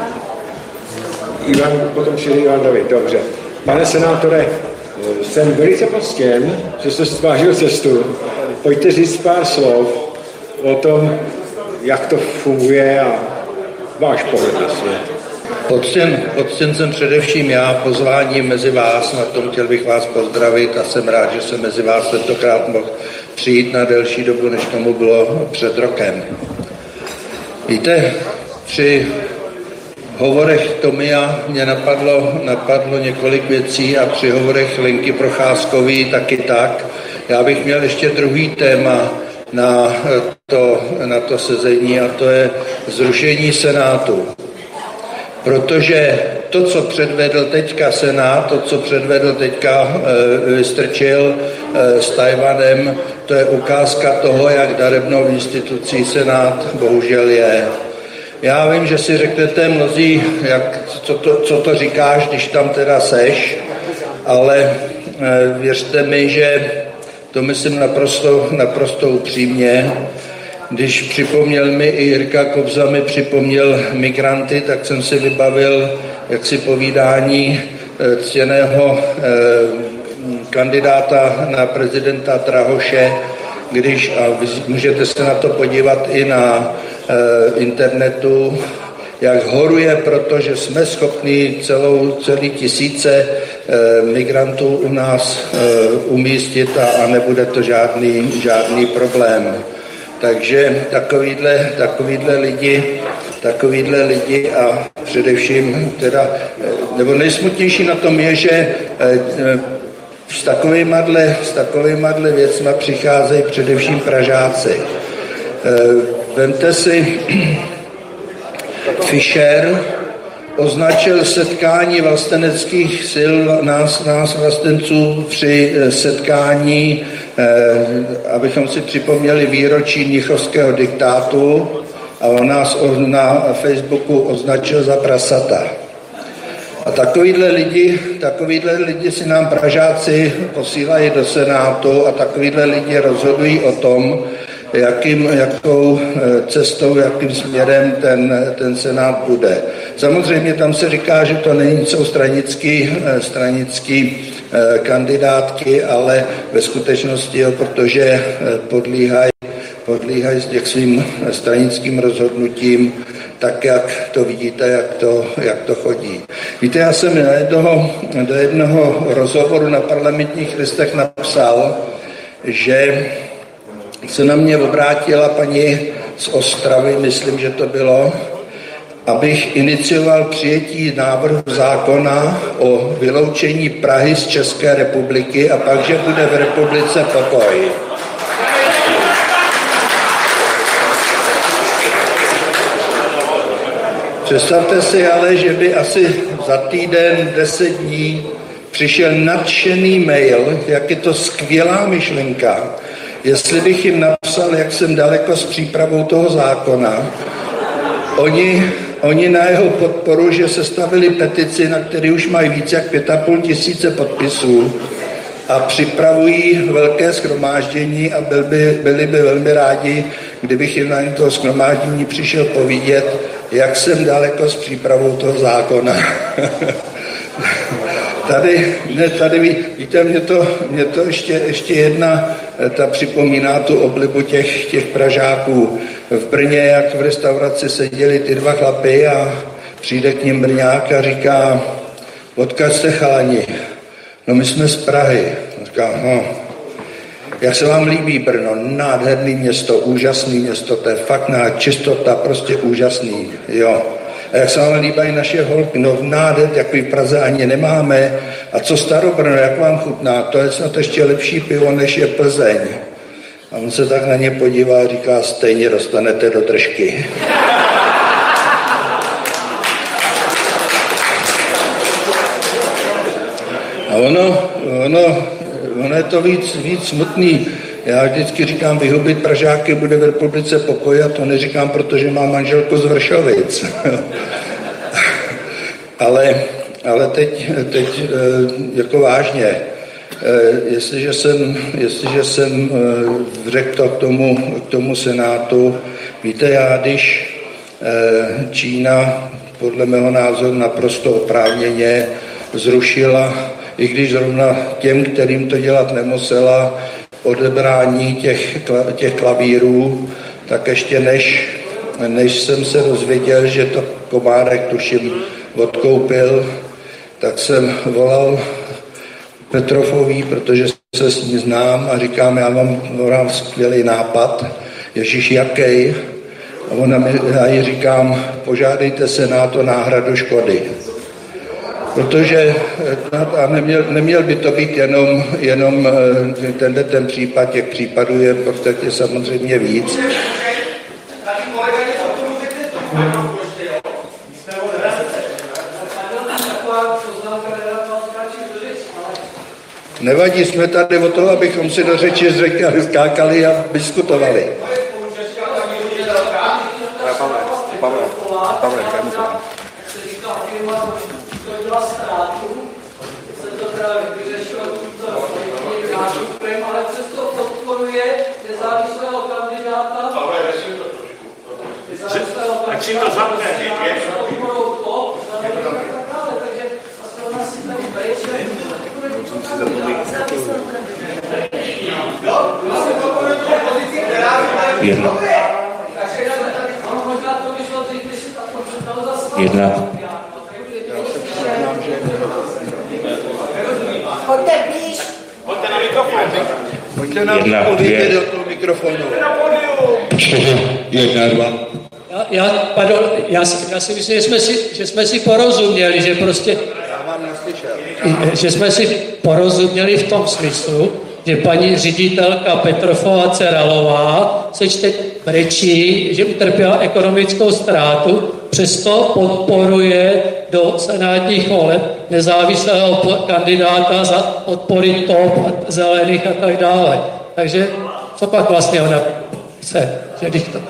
Ivan, potom šel Ivan David, dobře. Pane senátore, jsem velice poctěn, že jste stvářil cestu. Pojďte říct pár slov o tom, jak to funguje a váš pohled na svět. Poctěn, poctěn jsem především já pozváním mezi vás, na tom chtěl bych vás pozdravit a jsem rád, že jsem mezi vás tentokrát mohl přijít na delší dobu, než tomu bylo před rokem. Víte, při hovorech Tomia mě napadlo, napadlo několik věcí a při hovorech Lenky Procházkový taky tak. Já bych měl ještě druhý téma na to, na to sezení a to je zrušení Senátu. Protože to, co předvedl teďka Senát, to, co předvedl teďka e, Vystrčil e, s Tajvanem, to je ukázka toho, jak darebnou institucí Senát bohužel je. Já vím, že si řeknete mnozí, jak, co, to, co to říkáš, když tam teda seš, ale e, věřte mi, že to myslím naprosto, naprosto upřímně. Když připomněl mi i Jirka Kobza mi připomněl migranty, tak jsem si vybavil jaksi povídání ctěného kandidáta na prezidenta Drahoše, když, a vy můžete se na to podívat i na e, internetu, jak horuje, protože jsme schopni celou, celý tisíce e, migrantů u nás e, umístit a, a nebude to žádný, žádný problém. Takže takovýhle, takovýhle lidi, takovýhle lidi a především teda, nebo nejsmutnější na tom je, že s takovýmadle, s takovýmadle věcma přicházejí především Pražáci. Vemte si, Fischer označil setkání vlasteneckých sil, nás, nás vlastenců při setkání, eh, abychom si připomněli výročí mnichovského diktátu, a on nás na Facebooku označil za prasata. A takovýhle lidi, takovýhle lidi si nám Pražáci posílají do Senátu a takovýhle lidi rozhodují o tom, jakým, jakou cestou, jakým směrem ten, ten Senát bude. Samozřejmě tam se říká, že to není jsou stranický, stranický kandidátky, ale ve skutečnosti, jo, protože podlíhají podlíhají těch svým stranickým rozhodnutím, tak jak to vidíte, jak to, jak to chodí. Víte, já jsem do jednoho, do jednoho rozhovoru na Parlamentních listech napsal, že se na mě obrátila paní z Ostravy, myslím, že to bylo, abych inicioval přijetí návrhu zákona o vyloučení Prahy z České republiky a pak, že bude v republice pokoj. Představte si ale, že by asi za týden, deset dní přišel nadšený mail, jak je to skvělá myšlenka, jestli bych jim napsal, jak jsem daleko s přípravou toho zákona. Oni, oni na jeho podporu, že sestavili petici, na který už mají více jak pět a půl tisíce podpisů a připravují velké shromáždění a byl by, byli by velmi rádi, kdybych jim na toho shromáždění přišel povídět, jak jsem daleko s přípravou toho zákona. Tady, ne, tady víte, mě to, mě to ještě, ještě jedna, ta připomíná tu oblibu těch, těch Pražáků. V Brně, jak v restauraci seděli ty dva chlapy a přijde k ním Brňák a říká, odkud jste chalani? No my jsme z Prahy. Říká, no, jak se vám líbí Brno? Nádherný město, úžasný město, to je fakt na čistota, prostě úžasný, jo. A jak se vám líbají naše holky? No nádher, takový v Praze ani nemáme. A co Starobrno, jak vám chutná? To je snad ještě lepší pivo, než je Plzeň. A on se tak na ně podívá a říká, stejně dostanete do držky. A ono, ono, ono je to víc, víc smutný. Já vždycky říkám, vyhubit Pražáky bude v republice pokoj a to neříkám, protože mám manželku z Vršovic. ale, ale teď, teď jako vážně, jestliže jsem, jestliže jsem řekl to k tomu, k tomu Senátu, víte, já když Čína podle mého názoru naprosto oprávněně zrušila, i když zrovna těm, kterým to dělat nemusela, odebrání těch, těch klavírů, tak ještě než, než jsem se dozvěděl, že to Komárek tuším odkoupil, tak jsem volal Petrofový, protože se s ní znám a říkám, já mám, mám skvělý nápad, Ježíš, jaký? A ona mi, já jí říkám, požádejte se na to náhradu škody. Protože a neměl, neměl by to být jenom, jenom tenhle ten případ, těch případů je v podstatě samozřejmě víc. Nevadí, jsme tady o toho, abychom si do řeči řekli, skákali a diskutovali. Byla ztrátu, se to teda vyřešilo tímto nástupem, ale přesto podporuje nezávislého kandidáta. Nezávislého kandidáta. Podporou to, takže ta strana si tady beče. Jedna. Pojďte blíž. Pojďte na mikrofon. Pojďte nám Jedna, povíte dvě. do toho mikrofonu. Čtyři, jedna, dva. Já, já, pardon, já, si- já si myslím, že jsme si, že jsme si porozuměli, že prostě, Já vám neslyšel. že jsme si porozuměli v tom smyslu, že paní ředitelka Petrofová Ceralová se teď brečí, že utrpěla ekonomickou ztrátu, přesto podporuje do senátních voleb nezávislého po- kandidáta za podpory top, zelených a tak dále. Takže co pak vlastně ona chce? Že když to...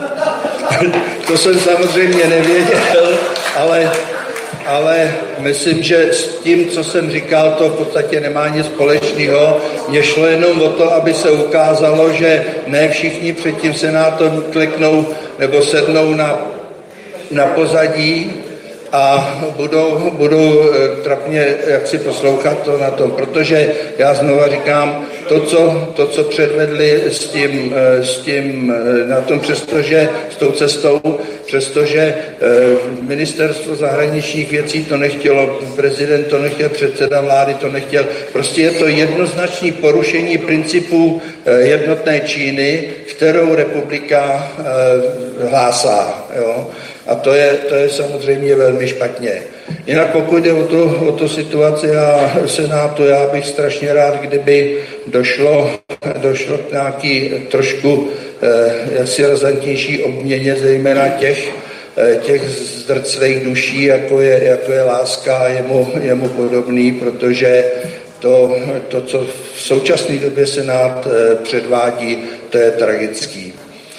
To jsem samozřejmě nevěděl, ale, ale myslím, že s tím, co jsem říkal, to v podstatě nemá nic společného. Mně šlo jenom o to, aby se ukázalo, že ne všichni před tím senátem kleknou nebo sednou na, na pozadí a budou, budou eh, trapně jak si poslouchat to na tom, protože já znova říkám, to, co, to, co předvedli s tím, eh, s tím eh, na tom, přestože s tou cestou, přestože eh, ministerstvo zahraničních věcí to nechtělo, prezident to nechtěl, předseda vlády to nechtěl, prostě je to jednoznačné porušení principů eh, jednotné Číny, kterou republika eh, hlásá, jo? A to je, to je samozřejmě velmi špatně. Jinak pokud jde o tu, o tu situaci a Senátu, já bych strašně rád, kdyby došlo, došlo k nějaký trošku eh, jaksi razantnější obměně, zejména těch, eh, těch zdrclých duší, jako je, jako je Láska a jemu, jemu podobný, protože to, to, co v současné době Senát eh, předvádí, to je tragický.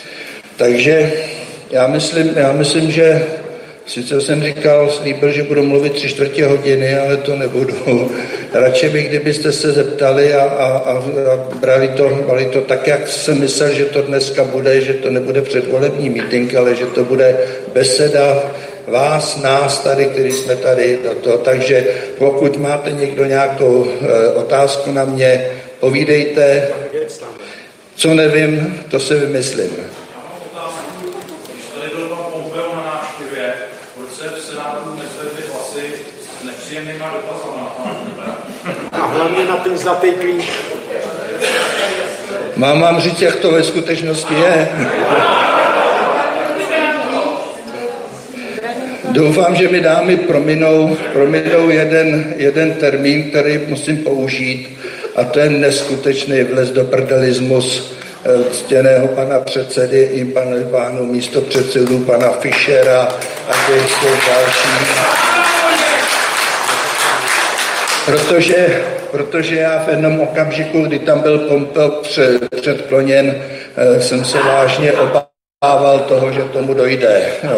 Takže Já myslím, já myslím, že sice jsem říkal, slíbil, že budu mluvit tři čtvrtě hodiny, ale to nebudu. Radši bych, kdybyste se zeptali a, a, a brali, to, brali to tak, jak jsem myslel, že to dneska bude, že to nebude předvolební meeting, ale že to bude beseda vás, nás tady, kteří jsme tady do toho. Takže pokud máte někdo nějakou e, otázku na mě, povídejte. Co nevím, to se vymyslím. A hlavně na ten zlatý klíč. Mám vám říct, jak to ve skutečnosti je. Doufám, že mi dámy prominou, prominou jeden, jeden termín, který musím použít, a to je neskutečný vlez do prdelismus ctěného pana předsedy i pana, pánu místopředsedů, pana Fischera a těch jsou další. Protože, protože já v jednom okamžiku, kdy tam byl Pompeo před, předkloněn, jsem se vážně obával toho, že tomu dojde. No.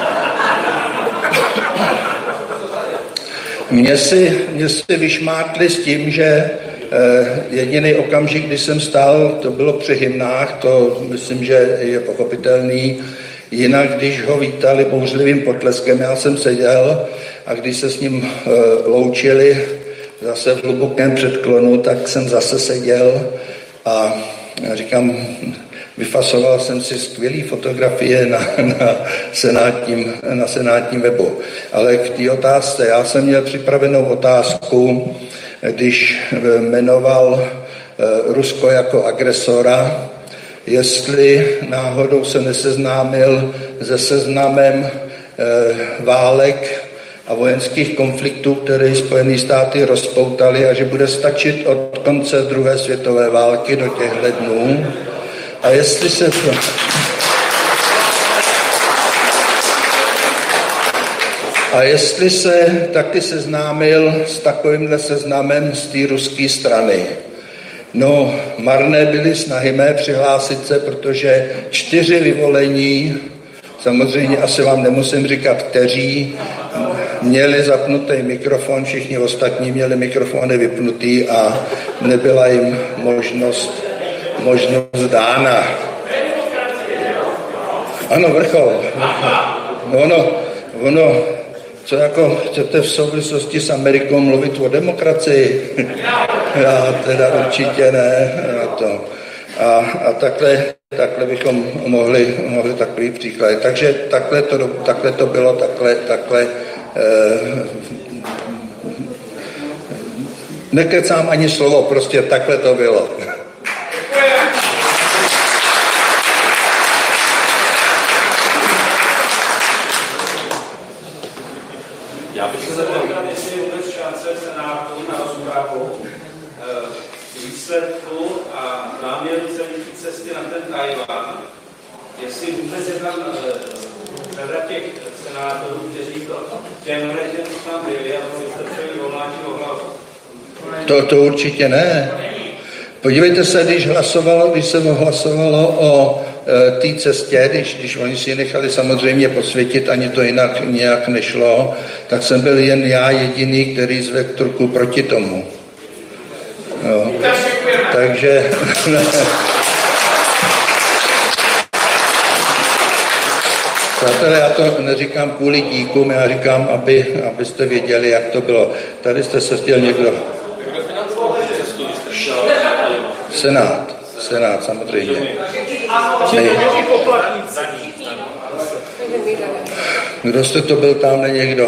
Mě si, mě si vyšmátli s tím, že jediný okamžik, kdy jsem stál, to bylo při hymnách, to myslím, že je pochopitelný. Jinak, když ho vítali bouřlivým potleskem, já jsem seděl a když se s ním loučili zase v hlubokém předklonu, tak jsem zase seděl a říkám, vyfasoval jsem si skvělé fotografie na, na, senátním, na senátním webu. Ale k té otázce, já jsem měl připravenou otázku, když jmenoval Rusko jako agresora, jestli náhodou se neseznámil se seznamem válek a vojenských konfliktů, které Spojené státy rozpoutaly, a že bude stačit od konce druhé světové války do těchto dnů. A jestli se to... A jestli se taky seznámil s takovýmhle seznamem z té ruské strany. No, marné byly snahy mé přihlásit se, protože čtyři vyvolení, samozřejmě asi vám nemusím říkat, kteří, měli zapnutý mikrofon, všichni ostatní měli mikrofony vypnutý a nebyla jim možnost, možnost dána. Ano, vrchol. Ono, ono, co jako chcete v souvislosti s Amerikou mluvit o demokracii? Já teda určitě ne. Na to. A, a takhle, takhle bychom mohli, mohli takový příklad. Takže takhle to, takhle to bylo, takhle, takhle eh, nekecám ani slovo, prostě takhle to bylo. Já bych se zeptal, jestli je vůbec šance Senátu na rozprávu výsledku a záměru celé cesty na ten Tajvan, jestli vůbec je tam řada těch senátorů, kteří to těm režimům tam byli a to jste přeli volnáči o hlavu. To, to určitě ne. Podívejte se, když, hlasovalo, když se hlasovalo o e, té cestě, když, když oni si nechali samozřejmě posvětit, ani to jinak nějak nešlo, tak jsem byl jen já jediný, který zvedl ruku proti tomu. No. Takže... Přátelé, já to neříkám kvůli díkům, já říkám, aby, abyste věděli, jak to bylo. Tady jste se chtěl někdo... Senát. Senát, samozřejmě. Nej. Kdo jste to byl, tamhle někdo?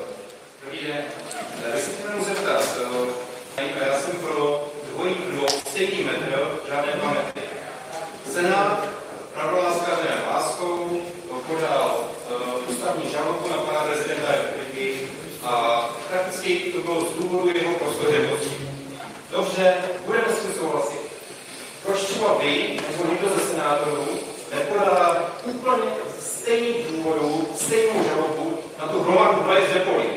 Senát pravdoláskařem láskou podal uh, ústavní žalobu na pana prezidenta republiky a prakticky to bylo z důvodu jeho postojenosti. Dobře, budeme s tím souhlasit. Proč třeba vy, nebo někdo ze senátorů, nepodala úplně stejných důvodů, stejnou žalobu na tu hromadu vlajek z Nepoli?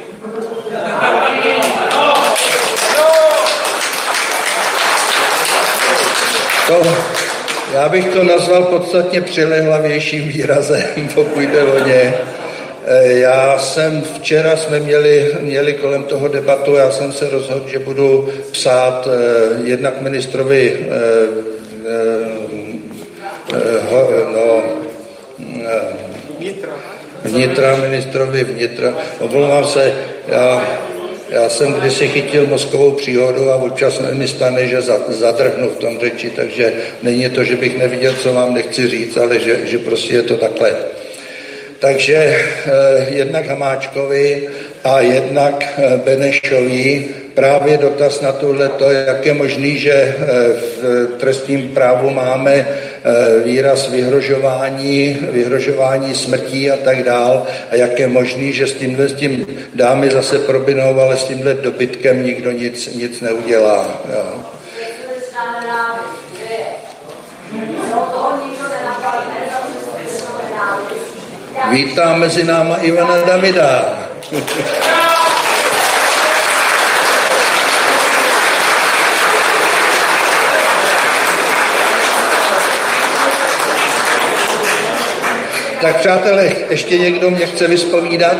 To, já bych to nazval podstatně přilehlavějším výrazem, pokud jde o ně. Já jsem, včera jsme měli, měli kolem toho debatu, já jsem se rozhodl, že budu psát eh, jednak ministrovi eh, eh, ho, no, eh, vnitra, ministrovi vnitra, omlouvám se, já, já jsem kdysi chytil mozkovou příhodu a občas mi stane, že zadrhnu v tom řeči, takže není to, že bych neviděl, co vám nechci říct, ale že, že prostě je to takhle. Takže eh, jednak Hamáčkovi a jednak eh, Benešovi právě dotaz na tohleto, jak je možný, že eh, v trestním právu máme eh, výraz vyhrožování, vyhrožování smrtí a tak dál a jak je možný, že s tímhle s tím dámy zase probinou, ale s tímhle dobytkem nikdo nic, nic neudělá. Jo. Vítám mezi náma Ivana Davida. Tak přátelé, ještě někdo mě chce vyspovídat?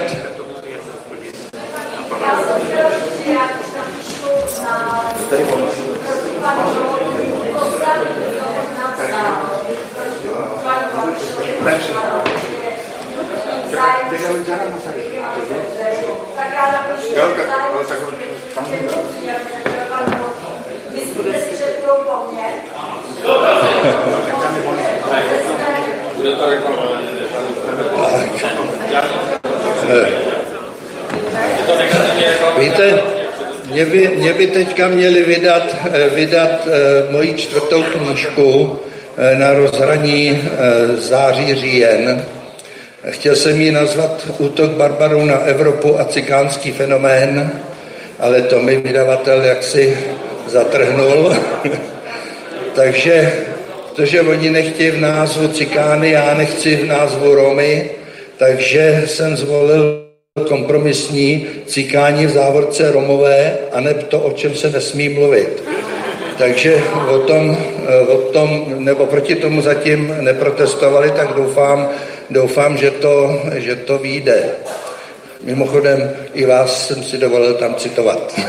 Víte, mě by, mě by teďka měli vydat, vydat eh, moji čtvrtou knížku eh, na rozhraní eh, září říjen. Chtěl jsem ji nazvat Útok barbarů na Evropu a cikánský fenomén, ale to mi vydavatel jaksi zatrhnul. Takže, protože oni nechtějí v názvu cikány, já nechci v názvu Romy, takže jsem zvolil kompromisní cikání v závorce Romové, aneb to, o čem se nesmí mluvit. Takže o tom, o tom, nebo proti tomu zatím neprotestovali, tak doufám, doufám, že to, že to vyjde. Mimochodem, i vás jsem si dovolil tam citovat.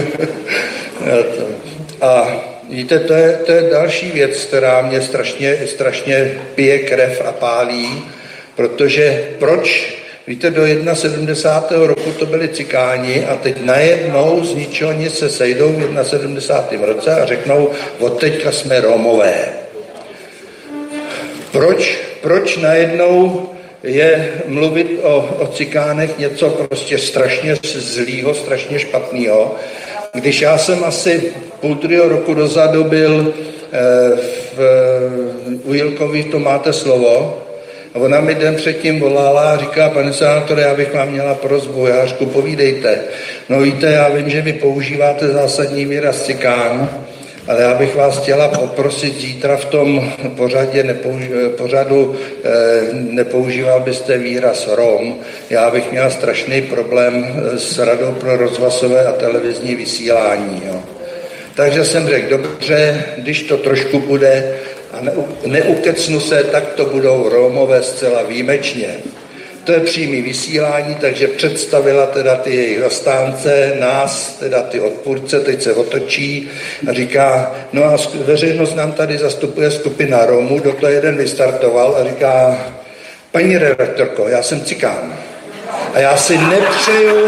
A víte, to je, to je další věc, která mě strašně, strašně pije krev a pálí, protože proč? Víte, do sedmdesátého prvního roku to byli cikáni a teď najednou z ničeho nic se sejdou v sedmdesátém prvním roce a řeknou, od teďka jsme Romové. Proč, proč najednou je mluvit o, o cikánech něco prostě strašně zlýho, strašně špatného, když já jsem asi půl druhého roku dozadu byl eh, v, u Jilkovi, to máte slovo, a ona mi den předtím volala a říká, pane senátore, já bych vám měla prosbu, já říku, povídejte. No víte, já vím, že vy používáte zásadní výraz cikán, ale já bych vás chtěla poprosit zítra v tom pořadě nepouž, pořadu eh, nepoužíval byste výraz Rom. Já bych měla strašný problém s Radou pro rozhlasové a televizní vysílání. Jo. Takže jsem řekl, dobře, když to trošku bude a neukecnu se, tak to budou Romové zcela výjimečně. To je přímý vysílání, takže představila teda ty jejich zastánce, nás, teda ty odpůrce, teď se otočí a říká, no a veřejnost nám tady zastupuje skupina Romů, do toho jeden vystartoval a říká, paní redaktorko, já jsem cikán a já si nepřeju,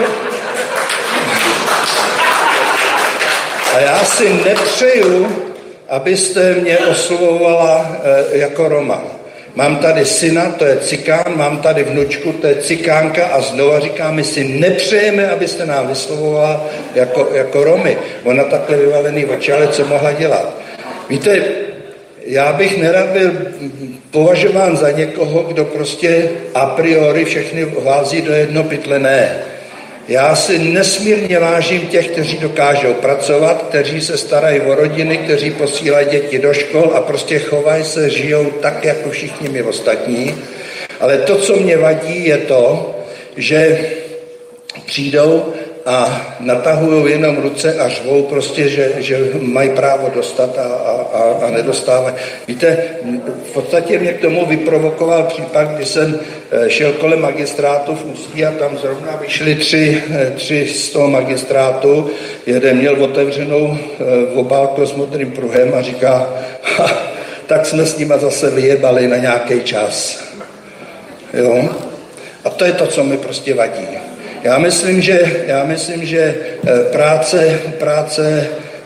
a já si nepřeju, abyste mě oslovovala e, jako Roma. Mám tady syna, to je cikán, mám tady vnučku, to je cikánka a znova říká, my si nepřejeme, abyste nám vyslovovala jako, jako Romy. Ona takhle vyvalený oči, ale co mohla dělat? Víte, já bych nerad byl považován za někoho, kdo prostě a priori všechny hází do jedno pytle, ne. Já si nesmírně vážím těch, kteří dokážou pracovat, kteří se starají o rodiny, kteří posílají děti do škol a prostě chovají se, žijou tak, jako všichni my ostatní. Ale to, co mě vadí, je to, že přijdou a natahují jenom ruce a řvou prostě, že, že mají právo dostat a, a, a nedostávají. Víte, v podstatě mě k tomu vyprovokoval případ, kdy jsem šel kolem magistrátu v Ústí a tam zrovna vyšli tři, tři z toho magistrátu. Jeden měl otevřenou obálku s modrým pruhem a říká, tak jsme s nima zase vyjebali na nějaký čas. Jo? A to je to, co mi prostě vadí. Já myslím, že, já myslím, že práce, práce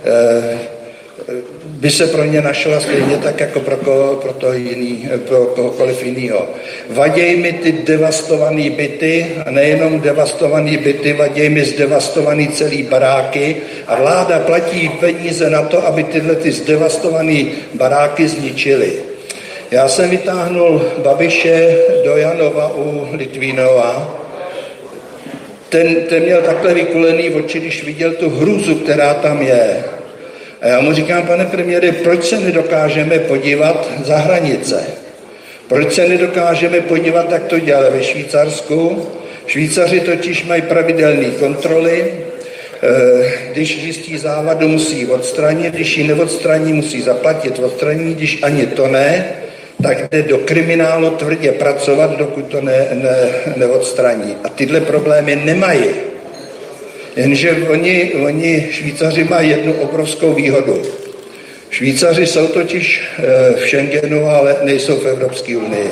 by se pro ně našla stejně tak, jako pro, ko, pro, to jiný, pro kohokoliv jinýho. Vaděj mi ty devastované byty, a nejenom devastované byty, vaděj mi zdevastované celý baráky a vláda platí peníze na to, aby tyhle ty zdevastované baráky zničily. Já jsem vytáhnul Babiše do Janova u Litvínova. Ten, ten měl takhle vykulený oči, když viděl tu hrůzu, která tam je. A já mu říkám, pane premiére, proč se nedokážeme podívat za hranice? Proč se nedokážeme podívat, jak to dělá ve Švýcarsku? Švýcaři totiž mají pravidelné kontroly. Když zjistí závadu, musí odstranit, když ji neodstraní, musí zaplatit odstranění, když ani to ne, tak jde do kriminálu tvrdě pracovat, dokud to ne, ne, neodstraní. A tyhle problémy nemají. Jenže oni, oni Švýcaři mají jednu obrovskou výhodu. Švýcaři jsou totiž v Schengenu, ale nejsou v Evropské unii.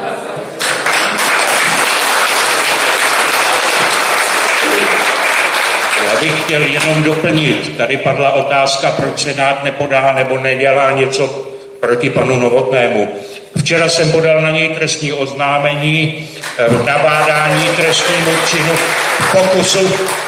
Já bych chtěl jenom doplnit. Tady padla otázka, proč Senát nepodá nebo nedělá něco proti panu Novotnému. Včera jsem podal na něj trestní oznámení, nabádání trestnímu činu v pokusu,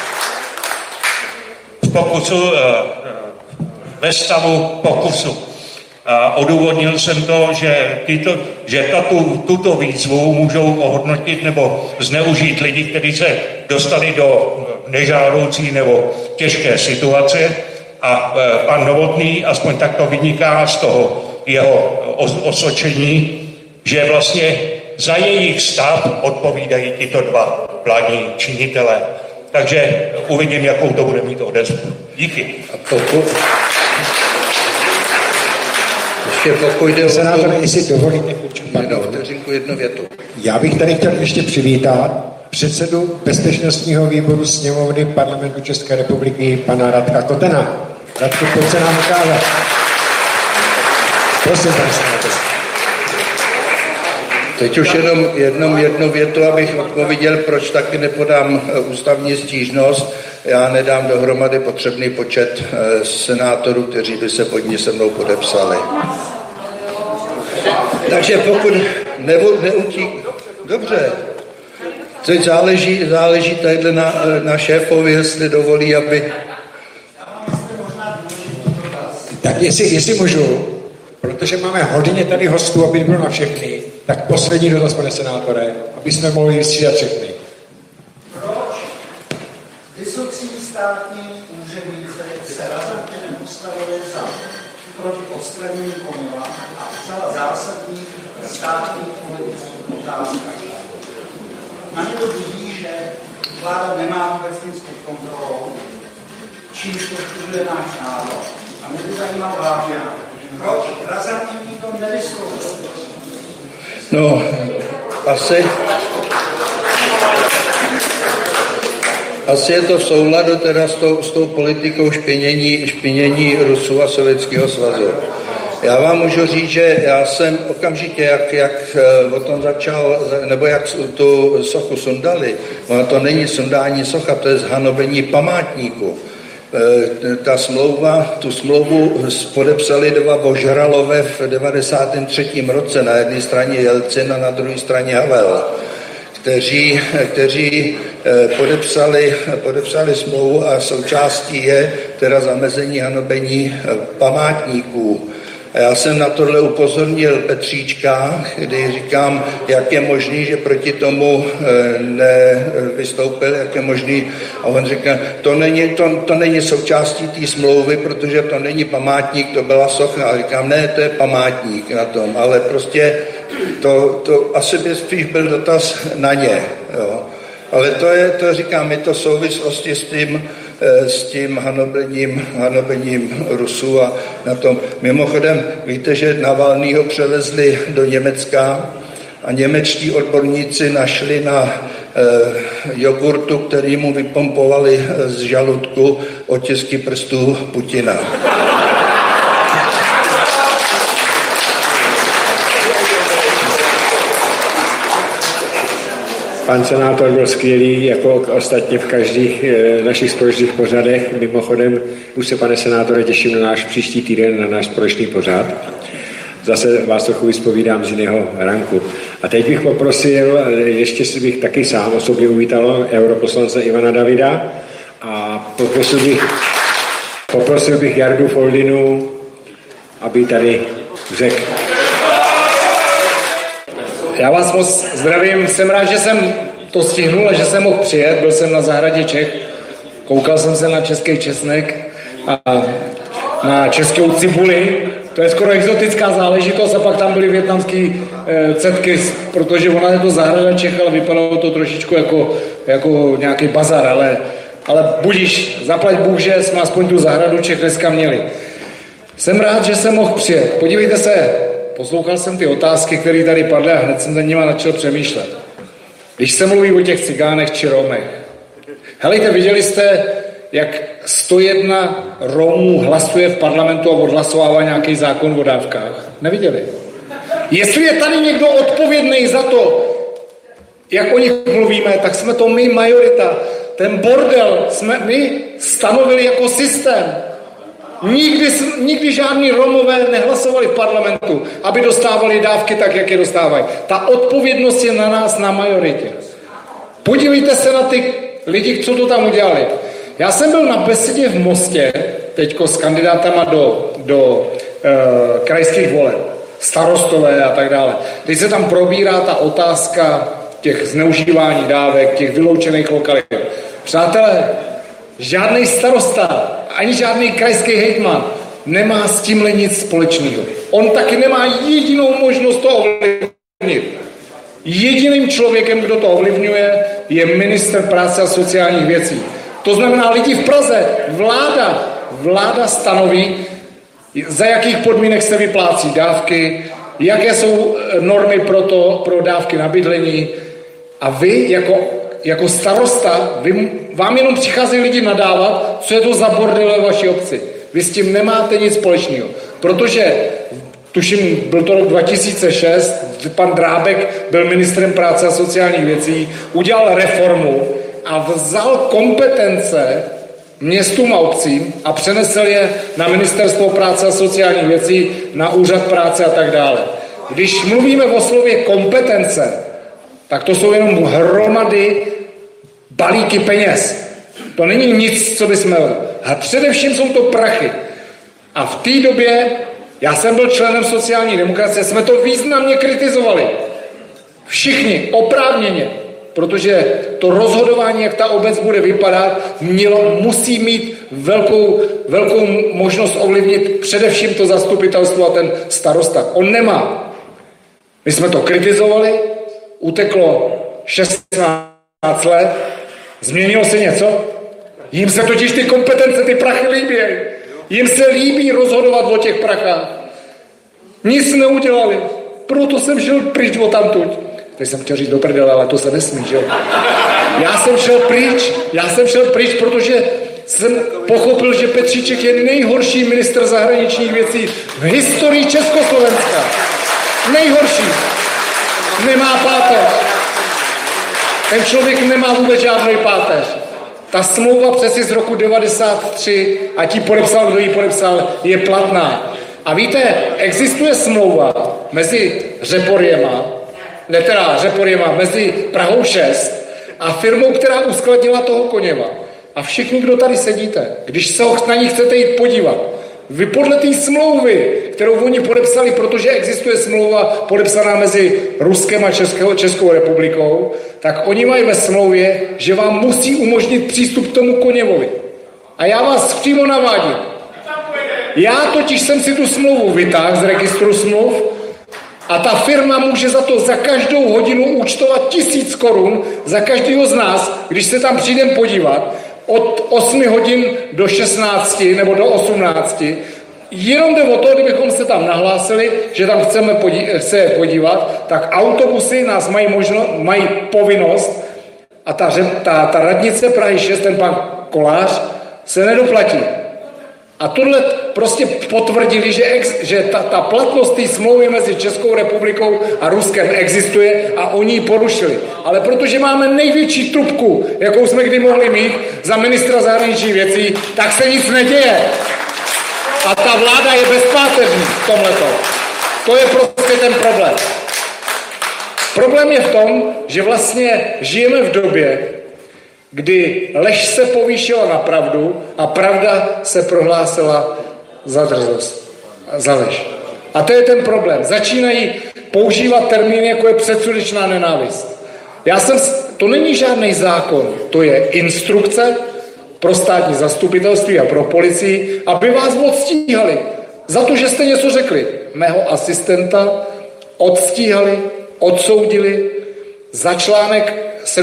v pokusu, ve stavu pokusu. Odůvodnil jsem to, že, tyto, že tato, tuto výzvu můžou ohodnotit nebo zneužít lidi, kteří se dostali do nežádoucí nebo těžké situace a pan Novotný, aspoň tak to vyniká z toho jeho osočení, že vlastně za jejich stav odpovídají tyto dva vládní činitelé. Takže uvidím, jakou to bude mít odezvu. Díky. Ještě pokud jde o Senátore, jestli dovolíte, jednu vteřinku, jednu větu. Já bych tady chtěl ještě přivítat předsedu Bezpečnostního výboru sněmovny Parlamentu České republiky, pana Radka Kotena. Radku, pojď se nám ukázat. Prosím, pane senátore. Teď už jenom, jenom jednu větu, abych odpověděl, proč taky nepodám ústavní stížnost. Já nedám dohromady potřebný počet senátorů, kteří by se pod ní se mnou podepsali. Takže pokud neutí... Dobře. Teď záleží, záleží tadyhle na, na šéfovi, jestli dovolí, aby... Tak jestli, jestli můžu, protože máme hodně tady hostů, aby bylo na všechny, tak poslední dotaz, pane senátore, aby jsme mohli vystřídat všechny. Proč vysocí státní úředníci se razantně nepostavili za proti odstranění komuna a zcela zásadních státních politických otázkách? Na mě to vidí, že vláda nemá vůbec nic pod kontrolou, čímž to studuje náš národ. A mě by zajímal hlavně, proč razantně nikdo nevystoupil? No, asi... Asi je to v souladu teda s tou, s tou politikou špinění, špinění Rusů a Sovětského svazu. Já vám můžu říct, že já jsem okamžitě, jak, jak o tom začal, nebo jak tu sochu sundali, ono to není sundání socha, to je zhanobení památníku. Ta smlouva, tu smlouvu podepsali dva ožralové v devadesátém třetím roce, na jedné straně Jelcin a na druhé straně Havel, kteří, kteří podepsali, podepsali smlouvu a součástí je teda zamezení hanobení památníků. A já jsem na tohle upozornil Petříčka, kdy říkám, jak je možný, že proti tomu nevystoupil, jak je možný. A on říká, to není, to, to není součástí té smlouvy, protože to není památník, to byla socha. A říkám, ne, to je památník na tom, ale prostě to, to asi by spíš byl dotaz na ně. Jo. Ale to je, to říkám, je to souvislosti s tím, s tím hanobením, hanobením Rusů a na tom. Mimochodem, víte, že Navalnýho převezli do Německa a němečtí odborníci našli na eh, jogurtu, který mu vypompovali z žaludku, otisky prstů Putina. Pan senátor byl skvělý, jako ostatně v každých e, našich společných pořadech. Mimochodem, už se, pane senátore, těším na náš příští týden, na náš společný pořad. Zase vás trochu vyspovídám z jiného ranku. A teď bych poprosil, ještě si bych taky sám osobně uvítal europoslance Ivana Davida a poprosil bych, poprosil bych Jardu Foldinu, aby tady řekl. Já vás moc zdravím, jsem rád, že jsem to stihnul a že jsem mohl přijet, byl jsem na zahradě Čech, koukal jsem se na český česnek a na českou cibuli, to je skoro exotická záležitost a pak tam byly vietnamský e, cetky, protože ona je to zahrada Čech, ale vypadalo to trošičku jako, jako nějaký bazar, ale, ale budíš, zaplať Bůh, že jsme aspoň tu zahradu Čech dneska měli. Jsem rád, že jsem mohl přijet, podívejte se, poslouchal jsem ty otázky, které tady padly a hned jsem za nima začal přemýšlet. Když se mluví o těch cigánech či Romech. Helejte, viděli jste, jak sto jedna Romů hlasuje v parlamentu a odhlasovává nějaký zákon o dávkách? Neviděli. Jestli je tady někdo odpovědný za to, jak o nich mluvíme, tak jsme to my, majorita. Ten bordel jsme my stanovili jako systém. Nikdy, nikdy žádní Romové nehlasovali v parlamentu, aby dostávali dávky tak, jak je dostávají. Ta odpovědnost je na nás, na majoritě. Podívejte se na ty lidi, co to tam udělali. Já jsem byl na besedě v Mostě, teďko s kandidátama do, do e, krajských voleb, starostové a tak dále. Teď se tam probírá ta otázka těch zneužívání dávek, těch vyloučených lokalit. Přátelé, žádný starosta, ani žádný krajský hejtman nemá s tímhle nic společného. On taky nemá jedinou možnost to ovlivnit. Jediným člověkem, kdo to ovlivňuje, je ministr práce a sociálních věcí. To znamená lidi v Praze, vláda, vláda stanoví, za jakých podmínek se vyplácí dávky, jaké jsou normy pro to, pro dávky na bydlení. A vy jako jako starosta, vy, vám jenom přicházejí lidi nadávat, co je to za bordel ve vaší obci. Vy s tím nemáte nic společného. Protože, tuším, byl to rok dva tisíce šest, pan Drábek byl ministrem práce a sociálních věcí, udělal reformu a vzal kompetence městům a obcím a přenesl je na ministerstvo práce a sociálních věcí, na úřad práce a tak dále. když mluvíme o slově kompetence, tak to jsou jenom hromady balíky peněz. To není nic, co bychom... A především jsou to prachy. A v té době, já jsem byl členem sociální demokracie, jsme to významně kritizovali. Všichni, oprávněně. Protože to rozhodování, jak ta obec bude vypadat, mělo, musí mít velkou, velkou možnost ovlivnit především to zastupitelstvo a ten starosta. On nemá. My jsme to kritizovali, uteklo šestnáct let, změnilo se něco? Jim se totiž ty kompetence, ty prachy líbí. Jim se líbí rozhodovat o těch prachách. Nic neudělali. Proto jsem šel pryč odtamtud. Teď jsem chtěl říct do prdele, ale to se nesmí, že jo? Já jsem šel pryč, já jsem šel pryč, protože jsem pochopil, že Petříček je nejhorší ministr zahraničních věcí v historii Československa. Nejhorší. Nemá páteř. Ten člověk nemá vůbec žádný páteř. Ta smlouva přeci z roku devadesát tři, a ti podepsal, kdo ji podepsal, je platná. A víte, existuje smlouva mezi Řeporěma, ne teda Řeporěma, mezi Prahou šest a firmou, která uskladnila toho Koněva. A všichni, kdo tady sedíte, když se na ní chcete jít podívat, vy podle té smlouvy, kterou oni podepsali, protože existuje smlouva podepsaná mezi Ruskem a Českou, Českou republikou, tak oni mají ve smlouvě, že vám musí umožnit přístup k tomu Koněvovi. A já vás přímo navádím. Já totiž jsem si tu smlouvu vytáhl z registru smluv a ta firma může za to za každou hodinu účtovat tisíc korun za každého z nás, když se tam přijdeme podívat, od osmi hodin do šestnácti nebo do osmnácti. Jenom jde o to, kdybychom se tam nahlásili, že tam chceme podí- se podívat, tak autobusy nás mají, možno, mají povinnost a ta, ta, ta radnice Prahy šest, ten pan Kolář, se nedoplatí. A tohle prostě potvrdili, že, ex, že ta, ta platnost té smlouvy mezi Českou republikou a Ruskem existuje a oni ji porušili. Ale protože máme největší trubku, jakou jsme kdy mohli mít za ministra zahraničních věcí, tak se nic neděje. A ta vláda je bezpáteřní v tomhleto. To je prostě ten problém. Problém je v tom, že vlastně žijeme v době, kdy lež se povýšila na pravdu a pravda se prohlásila za drzost, za lež. A to je ten problém. Začínají používat termíny, jako je předsudečná nenávist. Já jsem, to není žádný zákon, to je instrukce pro státní zastupitelství a pro policii, aby vás odstíhali za to, že jste něco řekli. Mého asistenta odstíhali, odsoudili za článek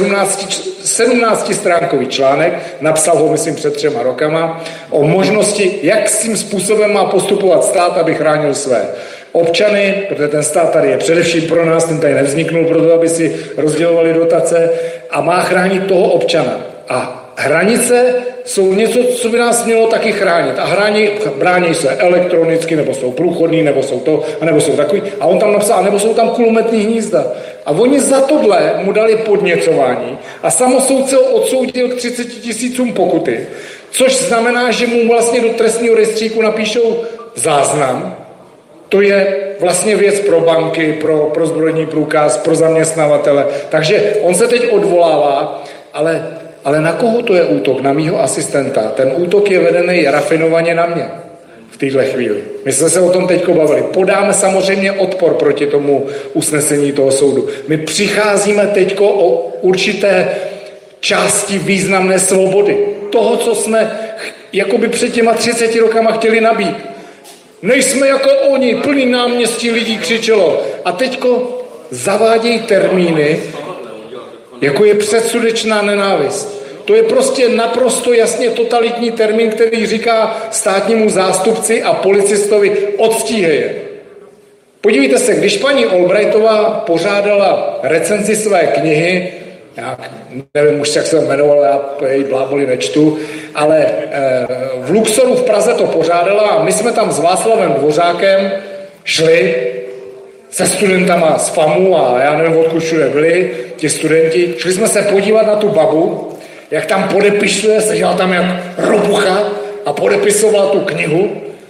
sedmnáctistránkový článek, napsal ho, myslím, před třema rokama, o možnosti, jak s tím způsobem má postupovat stát, aby chránil své občany, protože ten stát tady je především pro nás, ten tady nevzniknul proto, aby si rozdělovali dotace a má chránit toho občana. A hranice jsou něco, co by nás mělo taky chránit. A hrání, brání se elektronicky, nebo jsou průchodný, nebo jsou to, nebo jsou takový. A on tam napsal, nebo jsou tam kulometní hnízda. A oni za tohle mu dali podněcování a samosoudce ho odsoudil k třiceti tisícům pokuty. Což znamená, že mu vlastně do trestního rejstříku napíšou záznam. To je vlastně věc pro banky, pro, pro zbrojní průkaz, pro zaměstnavatele. Takže on se teď odvolává, ale Ale na koho to je útok? Na mýho asistenta. Ten útok je vedený rafinovaně na mě v téhle chvíli. My jsme se o tom teďko bavili. Podáme samozřejmě odpor proti tomu usnesení toho soudu. My přicházíme teďko o určité části významné svobody. Toho, co jsme jakoby před těma třiceti rokama chtěli nabít. Nejsme jako oni, plný náměstí lidí křičelo. A teďko zavádějí termíny, jako je předsudečná nenávist. To je prostě naprosto jasně totalitní termín, který říká státnímu zástupci a policistovi odstíheje. Podívejte se, když paní Albrightová pořádala recenzi své knihy, já nevím už, jak se jmenovala, já její bláboli nečtu, ale v Luxoru v Praze to pořádala a my jsme tam s Václavem Dvořákem šli se studentama z FAMu a já nevím, odkud všude byli ti studenti. Šli jsme se podívat na tu babu, jak tam podepisuje, seděla tam jak robucha a podepisovala tu knihu.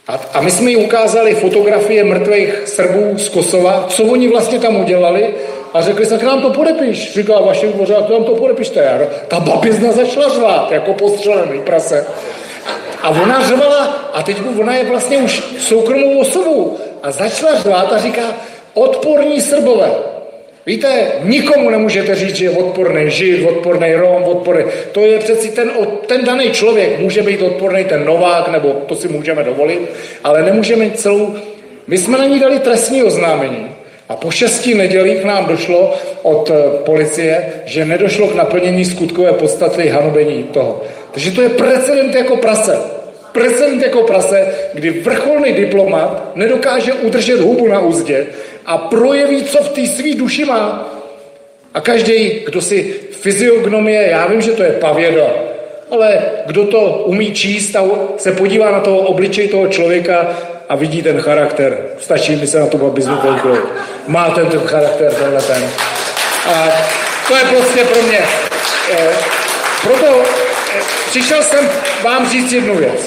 A, a my jsme jí ukázali fotografie mrtvých Srbů z Kosova, co oni vlastně tam udělali a řekli jsme, tak nám to podepiš. Říkala vaše dvoře, tak nám to podepište. Ta babizna začala řvát, jako postřelený prase. A ona řvala, a teď ona je vlastně už soukromou osobou. A začala řvát a říká, odporní Srbové. Víte, nikomu nemůžete říct, že je odporný Žid, odporný Rom, odporný. To je přeci ten, ten daný člověk, může být odporný ten Novák, nebo to si můžeme dovolit, ale nemůžeme celou... My jsme na ní dali trestní oznámení a po šesti nedělích nám došlo od policie, že nedošlo k naplnění skutkové podstaty hanobení toho. Takže to je precedent jako prase. Precedent jako prase, kdy vrcholný diplomat nedokáže udržet hubu na úzdě a projeví, co v té svý duši má. A každý, kdo si fyziognomie, já vím, že to je pavěda, ale kdo to umí číst a se podívá na toho obličej toho člověka a vidí ten charakter. Stačí mi se na tu babiznu kouknout. Má ten, ten charakter, tenhle ten. A to je prostě pro mě. Proto přišel jsem vám říct jednu věc.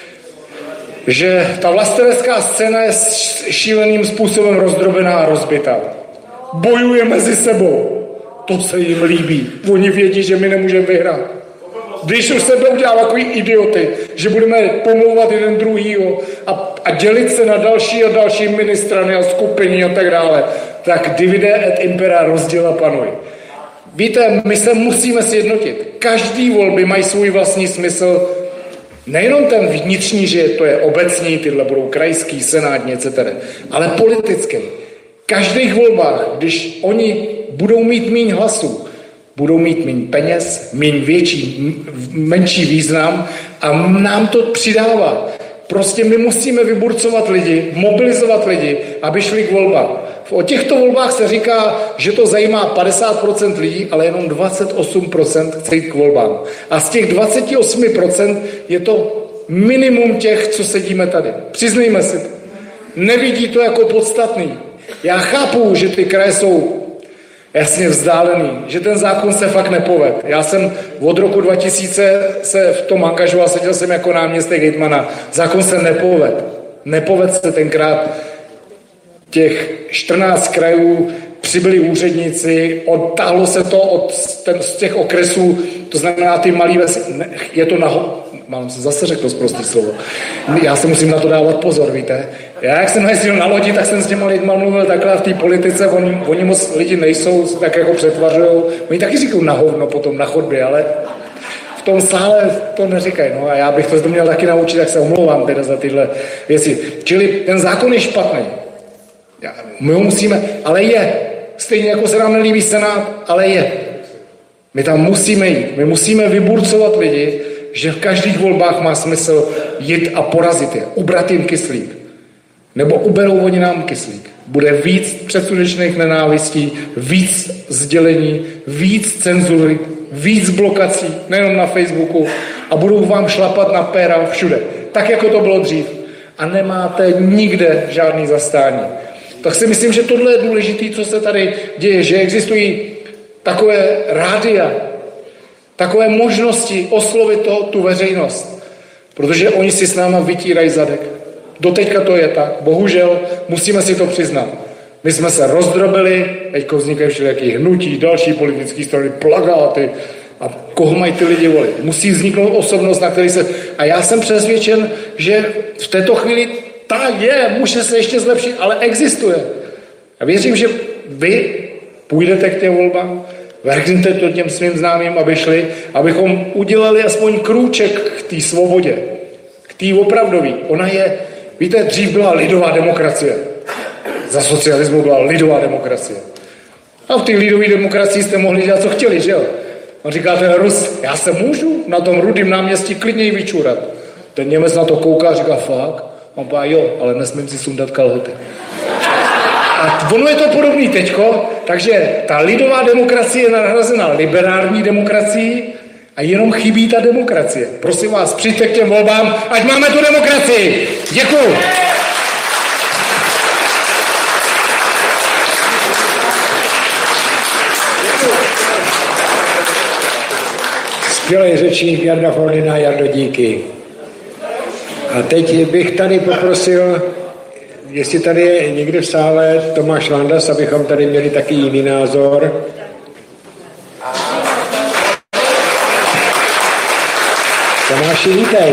Že ta vlastenecká scéna je šíleným způsobem rozdrobená a rozbitá. Bojuje mezi sebou. To se jim líbí. Oni vědí, že my nemůžeme vyhrát. Když už sebe udělá takový idioty, že budeme pomlouvat jeden druhýho a, a dělit se na další a další ministrany a skupiny a tak dále, tak divide et impera, rozděla panuj. Víte, my se musíme sjednotit. Každý volby mají svůj vlastní smysl. Nejenom ten vnitřní, že to je obecní, tyhle budou krajský, senátní, et cetera, ale politický. V každých volbách, když oni budou mít míň hlasů, budou mít míň peněz, míň větší, menší význam a nám to přidává. Prostě my musíme vyburcovat lidi, mobilizovat lidi, aby šli k volbám. O těchto volbách se říká, že to zajímá padesát procent lidí, ale jenom dvacet osm procent chce jít k volbám. A z těch dvacet osm procent je to minimum těch, co sedíme tady. Přiznejme si to. Nevidí to jako podstatný. Já chápu, že ty kraje jsou jasně vzdálený, že ten zákon se fakt nepoved. Já jsem od roku dva tisíce se v tom angažoval, seděl jsem jako náměstek hejtmana. Zákon se nepoved. Nepoved se tenkrát. Těch čtrnáct krajů přibyli úředníci, odtáhlo se to od ten, z těch okresů, to znamená ty malý vesy, je to naho... Mám se zase řekl zprostý slovo. Já se musím na to dávat pozor, víte. Já, jak jsem jezdil na lodi, tak jsem s těma lidma mluvil takhle v té politice, oni, oni moc lidi nejsou, tak jako přetvařujou. Oni taky říkají na hovno potom na chodbě, ale v tom sále to neříkají. No a já bych to měl taky naučit, tak se omlouvám teda za tyhle věci. Čili ten zákon je špatný. My ho musíme, ale je. Stejně jako se nám nelíbí Senát, ale je. My tam musíme jít. My musíme vyburcovat lidi, že v každých volbách má smysl jít a porazit je. Ubrat jim kyslík. Nebo uberou oni nám kyslík. Bude víc předsudečných nenávistí, víc sdělení, víc cenzury, víc blokací, nejenom na Facebooku, a budou vám šlapat na péra všude. Tak, jako to bylo dřív. A nemáte nikde žádný zastání. Tak si myslím, že tohle je důležité, co se tady děje, že existují takové rádia, takové možnosti oslovit to, tu veřejnost, protože oni si s náma vytírají zadek. Doteďka to je tak, bohužel musíme si to přiznat. My jsme se rozdrobili, teďko vznikají všelijaký hnutí, další politické strany, plagáty a koho mají ty lidi volit. Musí vzniknout osobnost, na který se... A já jsem přesvědčen, že v této chvíli ta je, může se ještě zlepšit, ale existuje. A věřím, že vy půjdete k těm volbám, vrhnete to těm svým známým, aby šli, abychom udělali aspoň krůček k té svobodě, k té opravdový. Ona je, víte, dřív byla lidová demokracie. Za socialismu byla lidová demokracie. A v té lidové demokracii jste mohli dělat, co chtěli, že jo? On říká, ten Rus, já se můžu na tom Rudým náměstí klidněji vyčůrat. Ten Němec na to kouká a říká, fakt? On říká, jo, ale nesmím si sundat kalhoty. A ono je to podobný teďko, takže ta lidová demokracie je nahrazena liberální demokracií a jenom chybí ta demokracie. Prosím vás, přijďte k těm volbám, ať máme tu demokracii. Děkuju. Skvělý řečník Jarda Foldyna. Jardo, díky. A teď bych tady poprosil, jestli tady je někde v sále Tomáš Landas, abychom tady měli taky jiný názor. Tomáši, vítej.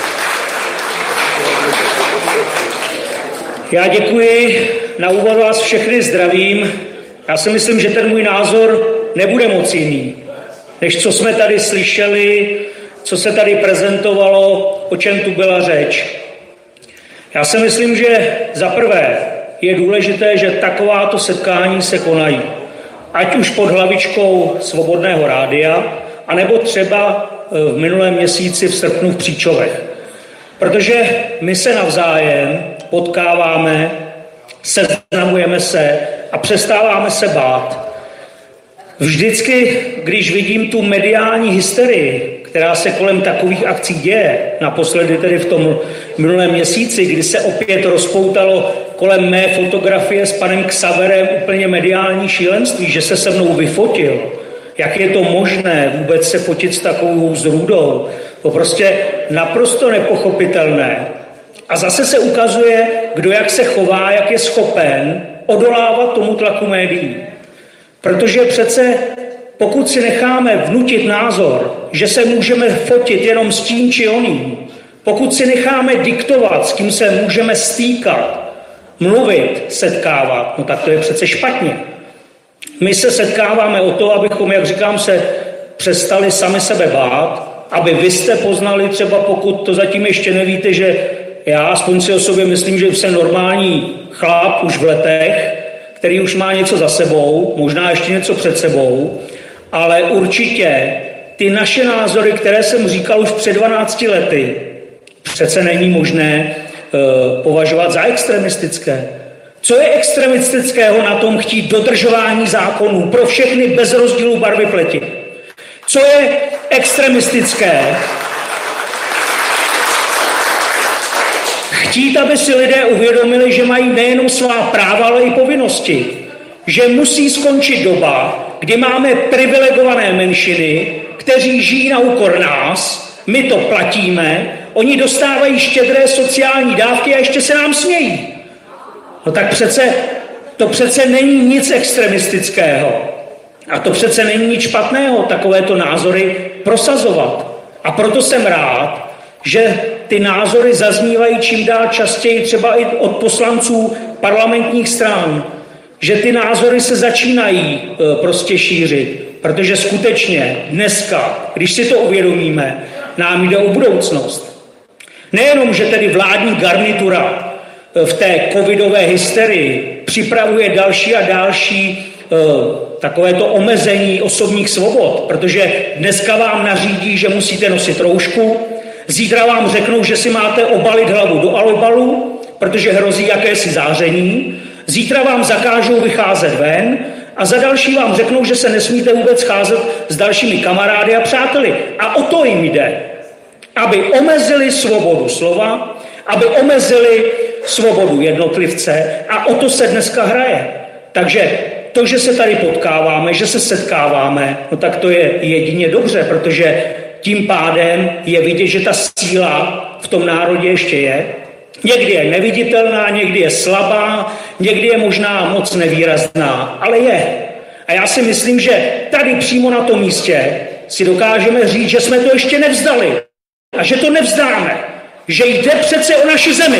Já děkuji, na úvod vás všechny zdravím. Já si myslím, že ten můj názor nebude moc jiný, než co jsme tady slyšeli, co se tady prezentovalo, o čem tu byla řeč. Já si myslím, že za prvé je důležité, že takováto setkání se konají. Ať už pod hlavičkou Svobodného rádia, anebo třeba v minulém měsíci v srpnu v Příčovech. Protože my se navzájem potkáváme, seznamujeme se a přestáváme se bát. Vždycky, když vidím tu mediální hysterii, která se kolem takových akcí děje, naposledy tedy v tom minulém měsíci, kdy se opět rozpoutalo kolem mé fotografie s panem Xaverem úplně mediální šílenství, že se se mnou vyfotil, jak je to možné vůbec se fotit s takovou zrůdou, to prostě naprosto nepochopitelné. A zase se ukazuje, kdo jak se chová, jak je schopen odolávat tomu tlaku médií. Protože přece pokud si necháme vnutit názor, že se můžeme fotit jenom s tím či oným, pokud si necháme diktovat, s kým se můžeme stýkat, mluvit, setkávat, no tak to je přece špatně. My se setkáváme o to, abychom, jak říkám, se přestali sami sebe bát, aby vy jste poznali třeba, pokud to zatím ještě nevíte, že já aspoň si o sobě myslím, že jsem normální chlap už v letech, který už má něco za sebou, možná ještě něco před sebou, ale určitě ty naše názory, které jsem říkal už před dvanácti lety, přece není možné uh, považovat za extremistické. Co je extremistického na tom chtít dodržování zákonů pro všechny bez rozdílu barvy pleti? Co je extremistické? Chtít, aby si lidé uvědomili, že mají nejenom svá práva, ale i povinnosti. Že musí skončit doba, kdy máme privilegované menšiny, kteří žijí na úkor nás, my to platíme, oni dostávají štědré sociální dávky a ještě se nám smějí. No tak přece, to přece není nic extremistického. A to přece není nic špatného, takovéto názory prosazovat. A proto jsem rád, že ty názory zaznívají čím dál častěji třeba i od poslanců parlamentních stran, že ty názory se začínají e, prostě šířit, protože skutečně dneska, když si to uvědomíme, nám jde o budoucnost. Nejenom, že tedy vládní garnitura v té covidové hysterii připravuje další a další e, takovéto omezení osobních svobod, protože dneska vám nařídí, že musíte nosit roušku, zítra vám řeknou, že si máte obalit hlavu do alobalu, protože hrozí jakési záření, zítra vám zakážou vycházet ven a za další vám řeknou, že se nesmíte vůbec scházet s dalšími kamarády a přáteli. A o to jim jde, aby omezili svobodu slova, aby omezili svobodu jednotlivce a o to se dneska hraje. Takže to, že se tady potkáváme, že se setkáváme, no tak to je jedině dobře, protože tím pádem je vidět, že ta síla v tom národě ještě je. Někdy je neviditelná, někdy je slabá, někdy je možná moc nevýrazná, ale je. A já si myslím, že tady přímo na tom místě si dokážeme říct, že jsme to ještě nevzdali a že to nevzdáme, že jde přece o naši zemi.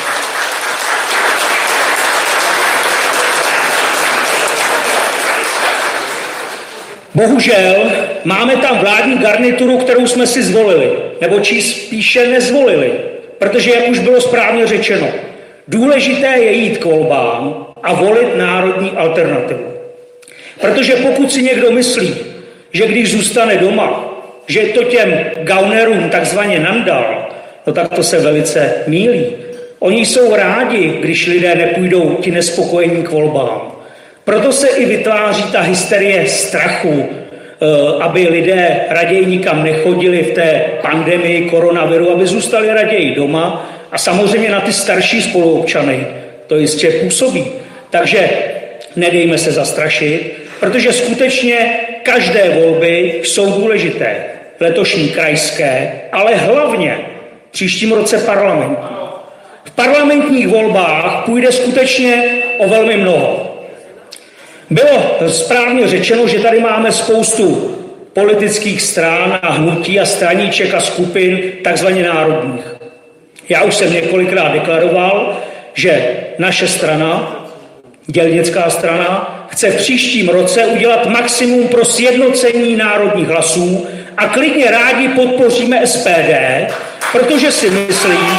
Bohužel máme tam vládní garnituru, kterou jsme si zvolili, nebo či spíše nezvolili, protože, jak už bylo správně řečeno, důležité je jít k volbám a volit národní alternativu. Protože pokud si někdo myslí, že když zůstane doma, že to těm gaunerům takzvaně nandal, no tak to se velice mýlí. Oni jsou rádi, když lidé nepůjdou ti nespokojení k volbám. Proto se i vytváří ta hysterie strachu, aby lidé raději nikam nechodili v té pandemii koronaviru, aby zůstali raději doma a samozřejmě na ty starší spoluobčany to jistě působí. Takže nedejme se zastrašit, protože skutečně každé volby jsou důležité. Letošní krajské, ale hlavně příštím roce parlamentní. V parlamentních volbách půjde skutečně o velmi mnoho. Bylo správně řečeno, že tady máme spoustu politických stran a hnutí a straníček a skupin takzvaně národních. Já už jsem několikrát deklaroval, že naše strana, dělnická strana, chce v příštím roce udělat maximum pro sjednocení národních hlasů a klidně rádi podpoříme S P D, protože si myslím,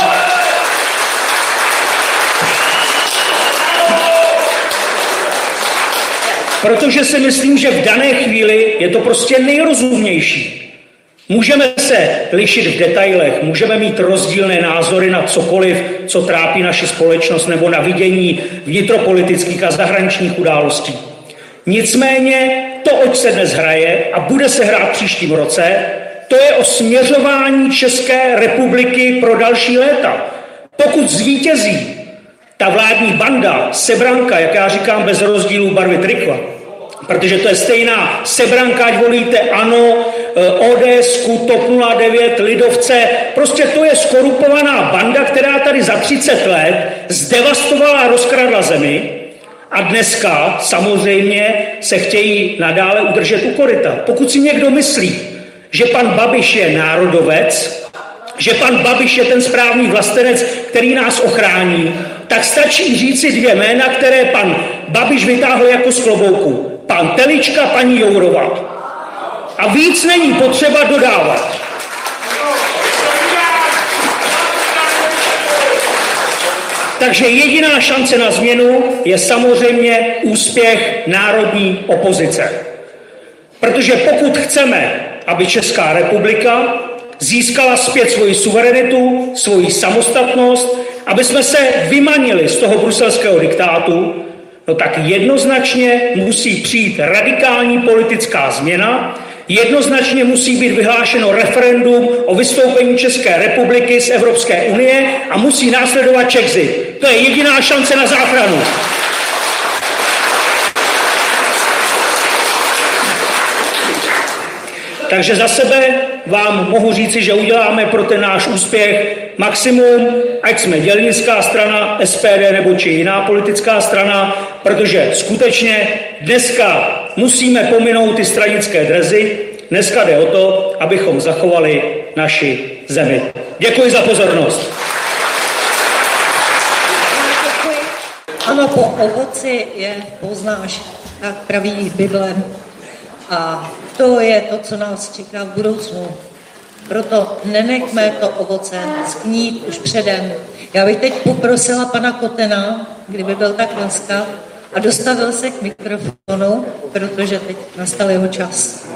protože si myslím, že v dané chvíli je to prostě nejrozumnější. Můžeme se lišit v detailech, můžeme mít rozdílné názory na cokoliv, co trápí naši společnost, nebo na vidění vnitropolitických a zahraničních událostí. Nicméně to, oč se dnes hraje a bude se hrát příštím roce, to je o směřování České republiky pro další léta. Pokud zvítězí ta vládní banda, sebranka, jak já říkám, bez rozdílu barvy trikla, protože to je stejná sebranka, ať volíte ANO, O D S, T O P nula devět, Lidovce, prostě to je skorupovaná banda, která tady za třicet let zdevastovala a rozkradla zemi a dneska samozřejmě se chtějí nadále udržet u koryta. Pokud si někdo myslí, že pan Babiš je národovec, že pan Babiš je ten správný vlastenec, který nás ochrání, tak stačí říci dvě jména, které pan Babiš vytáhl jako z klobouku. Pan Telička, paní Jourová. A víc není potřeba dodávat. Takže jediná šance na změnu je samozřejmě úspěch národní opozice. Protože pokud chceme, aby Česká republika získala zpět svoji suverenitu, svoji samostatnost, aby jsme se vymanili z toho bruselského diktátu, no tak jednoznačně musí přijít radikální politická změna, jednoznačně musí být vyhlášeno referendum o vystoupení České republiky z Evropské unie a musí následovat Czexit. To je jediná šance na záchranu. Takže za sebe vám mohu říci, že uděláme pro ten náš úspěch maximum, ať jsme dělnická strana, S P D nebo či jiná politická strana, protože skutečně dneska musíme pominout ty stranické dresy, dneska jde o to, abychom zachovali naši zemi. Děkuji za pozornost. Ano, po ovoci je poznáš, tak praví Bible. A to je to, co nás čeká v budoucnu. Proto nenechme to ovoce sknít už předem. Já bych teď poprosila pana Kotena, kdyby byl tak laskav, a dostavil se k mikrofonu, protože teď nastal jeho čas.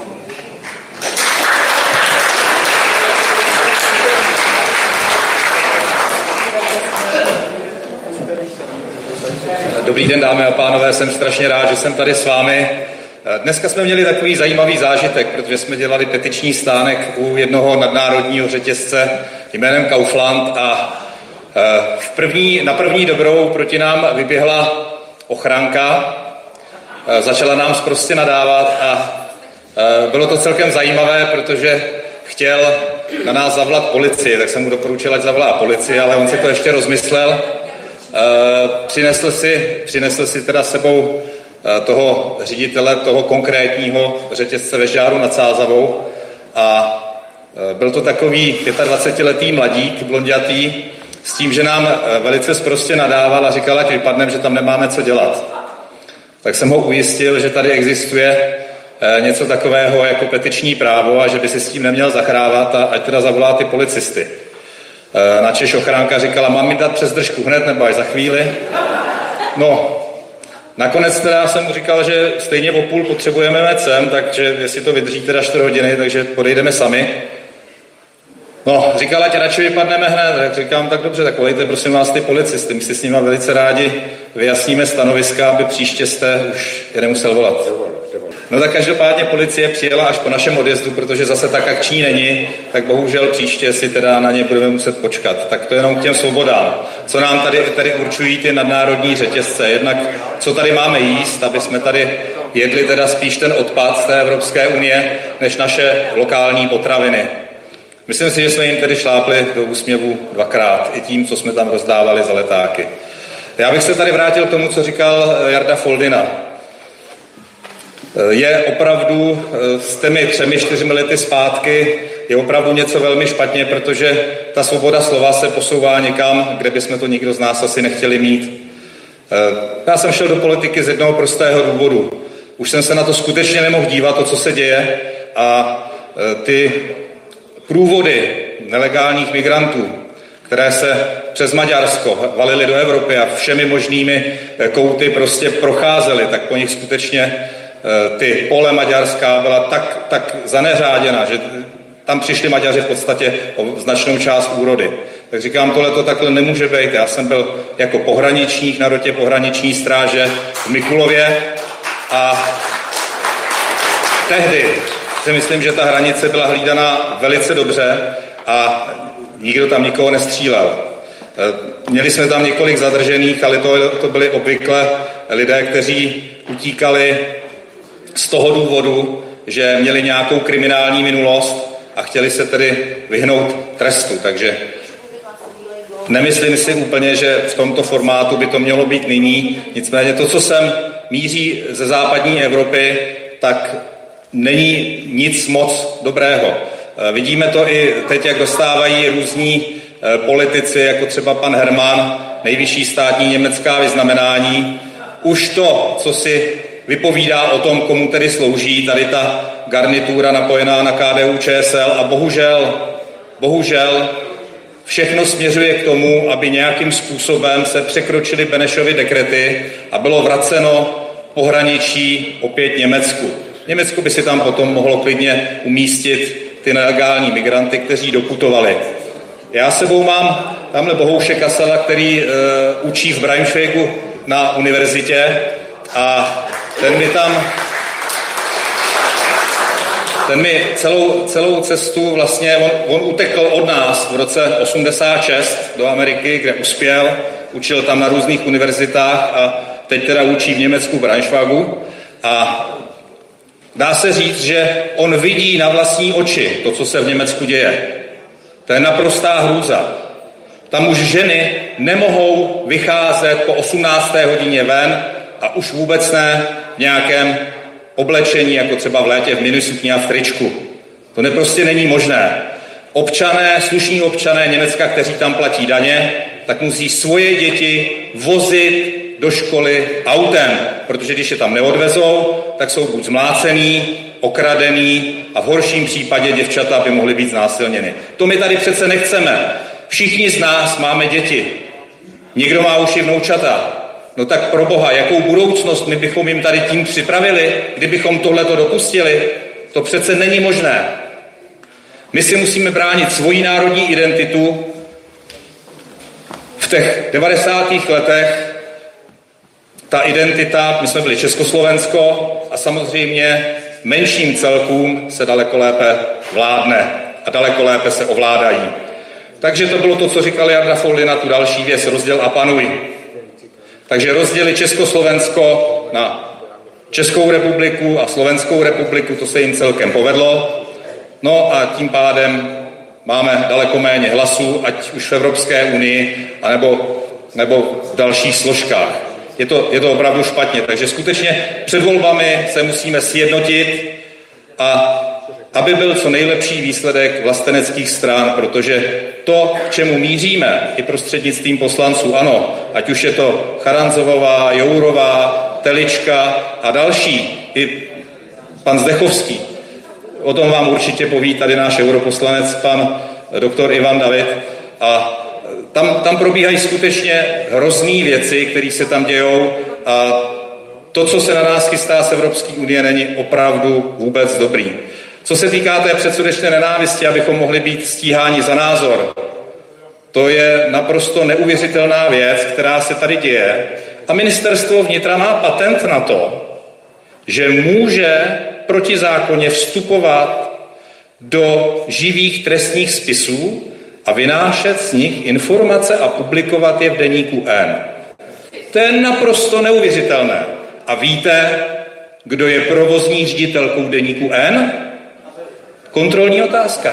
Dobrý den, dámy a pánové, jsem strašně rád, že jsem tady s vámi. Dneska jsme měli takový zajímavý zážitek, protože jsme dělali petiční stánek u jednoho nadnárodního řetězce jménem Kaufland a v první, na první dobrou proti nám vyběhla ochranka, začala nám sprostě nadávat a bylo to celkem zajímavé, protože chtěl na nás zavolat policii, tak jsem mu doporučil, ať zavolá policii, ale on si to ještě rozmyslel. Přinesl si, přinesl si teda sebou toho ředitele, toho konkrétního řetězce ve Žďáru nad Sázavou a byl to takový dvacetiletý mladík, blondětý, s tím, že nám velice sprostě nadával a říkal, ať vypadnem, že tam nemáme co dělat. Tak jsem ho ujistil, že tady existuje něco takového jako petiční právo a že by si s tím neměl zachrávat a ať teda zavolá ty policisty. Načež ochránka říkala, mám mi dát přes držku hned nebo až za chvíli? No, nakonec teda jsem mu říkal, že stejně o půl potřebujeme met sem, takže jestli to vydrží teda čtyři hodiny, takže podejdeme sami. No, říkala, ať radši vypadneme hned, tak říkám, tak dobře, tak volejte prosím vás ty policisty, my si s nimi velice rádi vyjasníme stanoviska, aby příště jste už je nemusel volat. No tak každopádně policie přijela až po našem odjezdu, protože zase tak akční není, tak bohužel příště si teda na ně budeme muset počkat. Tak to jenom k těm svobodám. Co nám tady, tady určují ty nadnárodní řetězce. Jednak co tady máme jíst, aby jsme tady jedli teda spíš ten odpad z té Evropské unie, než naše lokální potraviny. Myslím si, že jsme jim tedy šlápli do úsměvu dvakrát, i tím, co jsme tam rozdávali za letáky. Já bych se tady vrátil k tomu, co říkal Jarda Foldyna. Je opravdu s těmi třemi, čtyřmi lety zpátky, je opravdu něco velmi špatně, protože ta svoboda slova se posouvá někam, kde bychom to nikdo z nás asi nechtěli mít. Já jsem šel do politiky z jednoho prostého důvodu. Už jsem se na to skutečně nemohl dívat, to, co se děje, a ty průvody nelegálních migrantů, které se přes Maďarsko valily do Evropy a všemi možnými kouty prostě procházely, tak po nich skutečně ty pole maďarská byla tak, tak zaneřáděna, že tam přišli Maďaři v podstatě o značnou část úrody. Tak říkám, tohle to takhle nemůže být. Já jsem byl jako pohraničník na rotě pohraniční stráže v Mikulově a tehdy si myslím, že ta hranice byla hlídaná velice dobře a nikdo tam nikoho nestřílel. Měli jsme tam několik zadržených, ale to, to byli obvykle lidé, kteří utíkali z toho důvodu, že měli nějakou kriminální minulost a chtěli se tedy vyhnout trestu. Takže nemyslím si úplně, že v tomto formátu by to mělo být nyní. Nicméně to, co sem míří ze západní Evropy, tak není nic moc dobrého. Vidíme to i teď, jak dostávají různí politici, jako třeba pan Herman, nejvyšší státní německá vyznamenání. Už to, co si vypovídá o tom, komu tedy slouží tady ta garnitura napojená na K D U Č S L, a bohužel, bohužel všechno směřuje k tomu, aby nějakým způsobem se překročily Benešovy dekrety a bylo vraceno pohraničí opět Německu. Německo by si tam potom mohlo klidně umístit ty nelegální migranty, kteří doputovali. Já sebou mám tamhle Bohouše Kasala, který uh, učí v Braunschweigu na univerzitě, a ten mi tam ten mi celou, celou cestu vlastně, on, on utekl od nás v roce osmdesát šest do Ameriky, kde uspěl, učil tam na různých univerzitách a teď teda učí v Německu v Braunschweigu, a dá se říct, že on vidí na vlastní oči to, co se v Německu děje. To je naprostá hrůza. Tam už ženy nemohou vycházet po osmnácté hodině ven a už vůbec ne v nějakém oblečení, jako třeba v létě v minisukni a v tričku. To ne, prostě není možné. Občané, slušní občané Německa, kteří tam platí daně, tak musí svoje děti vozit do školy autem, protože když je tam neodvezou, tak jsou buď zmlácený, okradený a v horším případě děvčata by mohly být znásilněny. To my tady přece nechceme. Všichni z nás máme děti. Někdo má už i vnoučata. No tak pro Boha, jakou budoucnost my bychom jim tady tím připravili, kdybychom tohleto dopustili? To přece není možné. My si musíme bránit svoji národní identitu. V těch devadesátých letech ta identita, my jsme byli Československo a samozřejmě menším celkům se daleko lépe vládne a daleko lépe se ovládají. Takže to bylo to, co říkal Jarda Foldyna, tu další věc, rozděl a panuj. Takže rozdělit Československo na Českou republiku a Slovenskou republiku, to se jim celkem povedlo. No a tím pádem máme daleko méně hlasů, ať už v Evropské unii, anebo, nebo v dalších složkách. Je to, je to opravdu špatně, takže skutečně před volbami se musíme sjednotit, a aby byl co nejlepší výsledek vlasteneckých stran, protože to, k čemu míříme, i prostřednictvím poslanců, ano, ať už je to Charanzová, Jourová, Telička a další, i pan Zdechovský, o tom vám určitě poví tady náš europoslanec, pan doktor Ivan David, a tam, tam probíhají skutečně hrozný věci, které se tam dějou, a to, co se na nás chystá z Evropské unie, není opravdu vůbec dobrý. Co se týká té předsudečné nenávisti, abychom mohli být stíháni za názor, to je naprosto neuvěřitelná věc, která se tady děje. A ministerstvo vnitra má patent na to, že může protizákonně vstupovat do živých trestních spisů a vynášet z nich informace a publikovat je v deníku N. To je naprosto neuvěřitelné. A víte, kdo je provozní ředitelkou deníku N? Kontrolní otázka.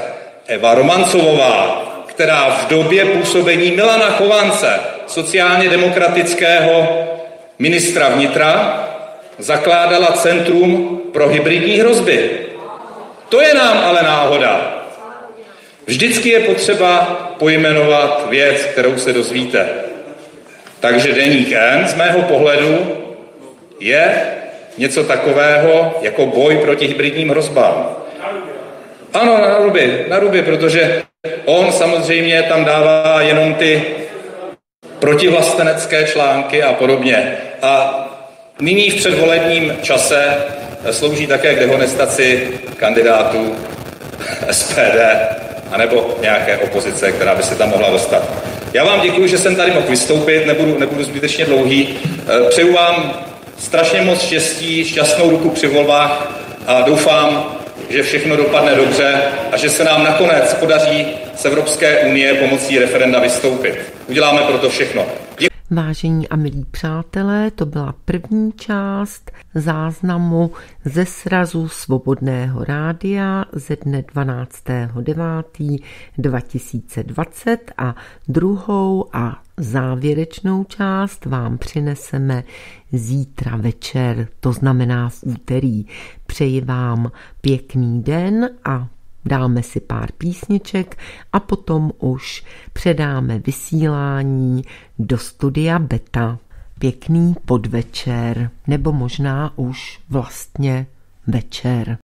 Eva Romancovová, která v době působení Milana Chovance, sociálně demokratického ministra vnitra, zakládala Centrum pro hybridní hrozby. To je nám ale náhoda. Vždycky je potřeba pojmenovat věc, kterou se dozvíte. Takže Deník N z mého pohledu je něco takového jako boj proti hybridním hrozbám. Ano, na ruby, na ruby, protože on samozřejmě tam dává jenom ty protivlastenecké články a podobně. A nyní v předvolebním čase slouží také k dehonestaci kandidátů S P D anebo nějaké opozice, která by se tam mohla dostat. Já vám děkuji, že jsem tady mohl vystoupit, nebudu, nebudu zbytečně dlouhý. Přeju vám strašně moc štěstí, šťastnou ruku při volbách a doufám, že všechno dopadne dobře a že se nám nakonec podaří z Evropské unie pomocí referenda vystoupit. Uděláme pro to všechno. Děkuji. Vážení a milí přátelé, to byla první část záznamu ze srazu Svobodného rádia ze dne dvanáctého devátého dva tisíce dvacet a druhou a závěrečnou část vám přineseme zítra večer, to znamená v úterý. Přeji vám pěkný den a dáme si pár písniček a potom už předáme vysílání do studia Beta. Pěkný podvečer, nebo možná už vlastně večer.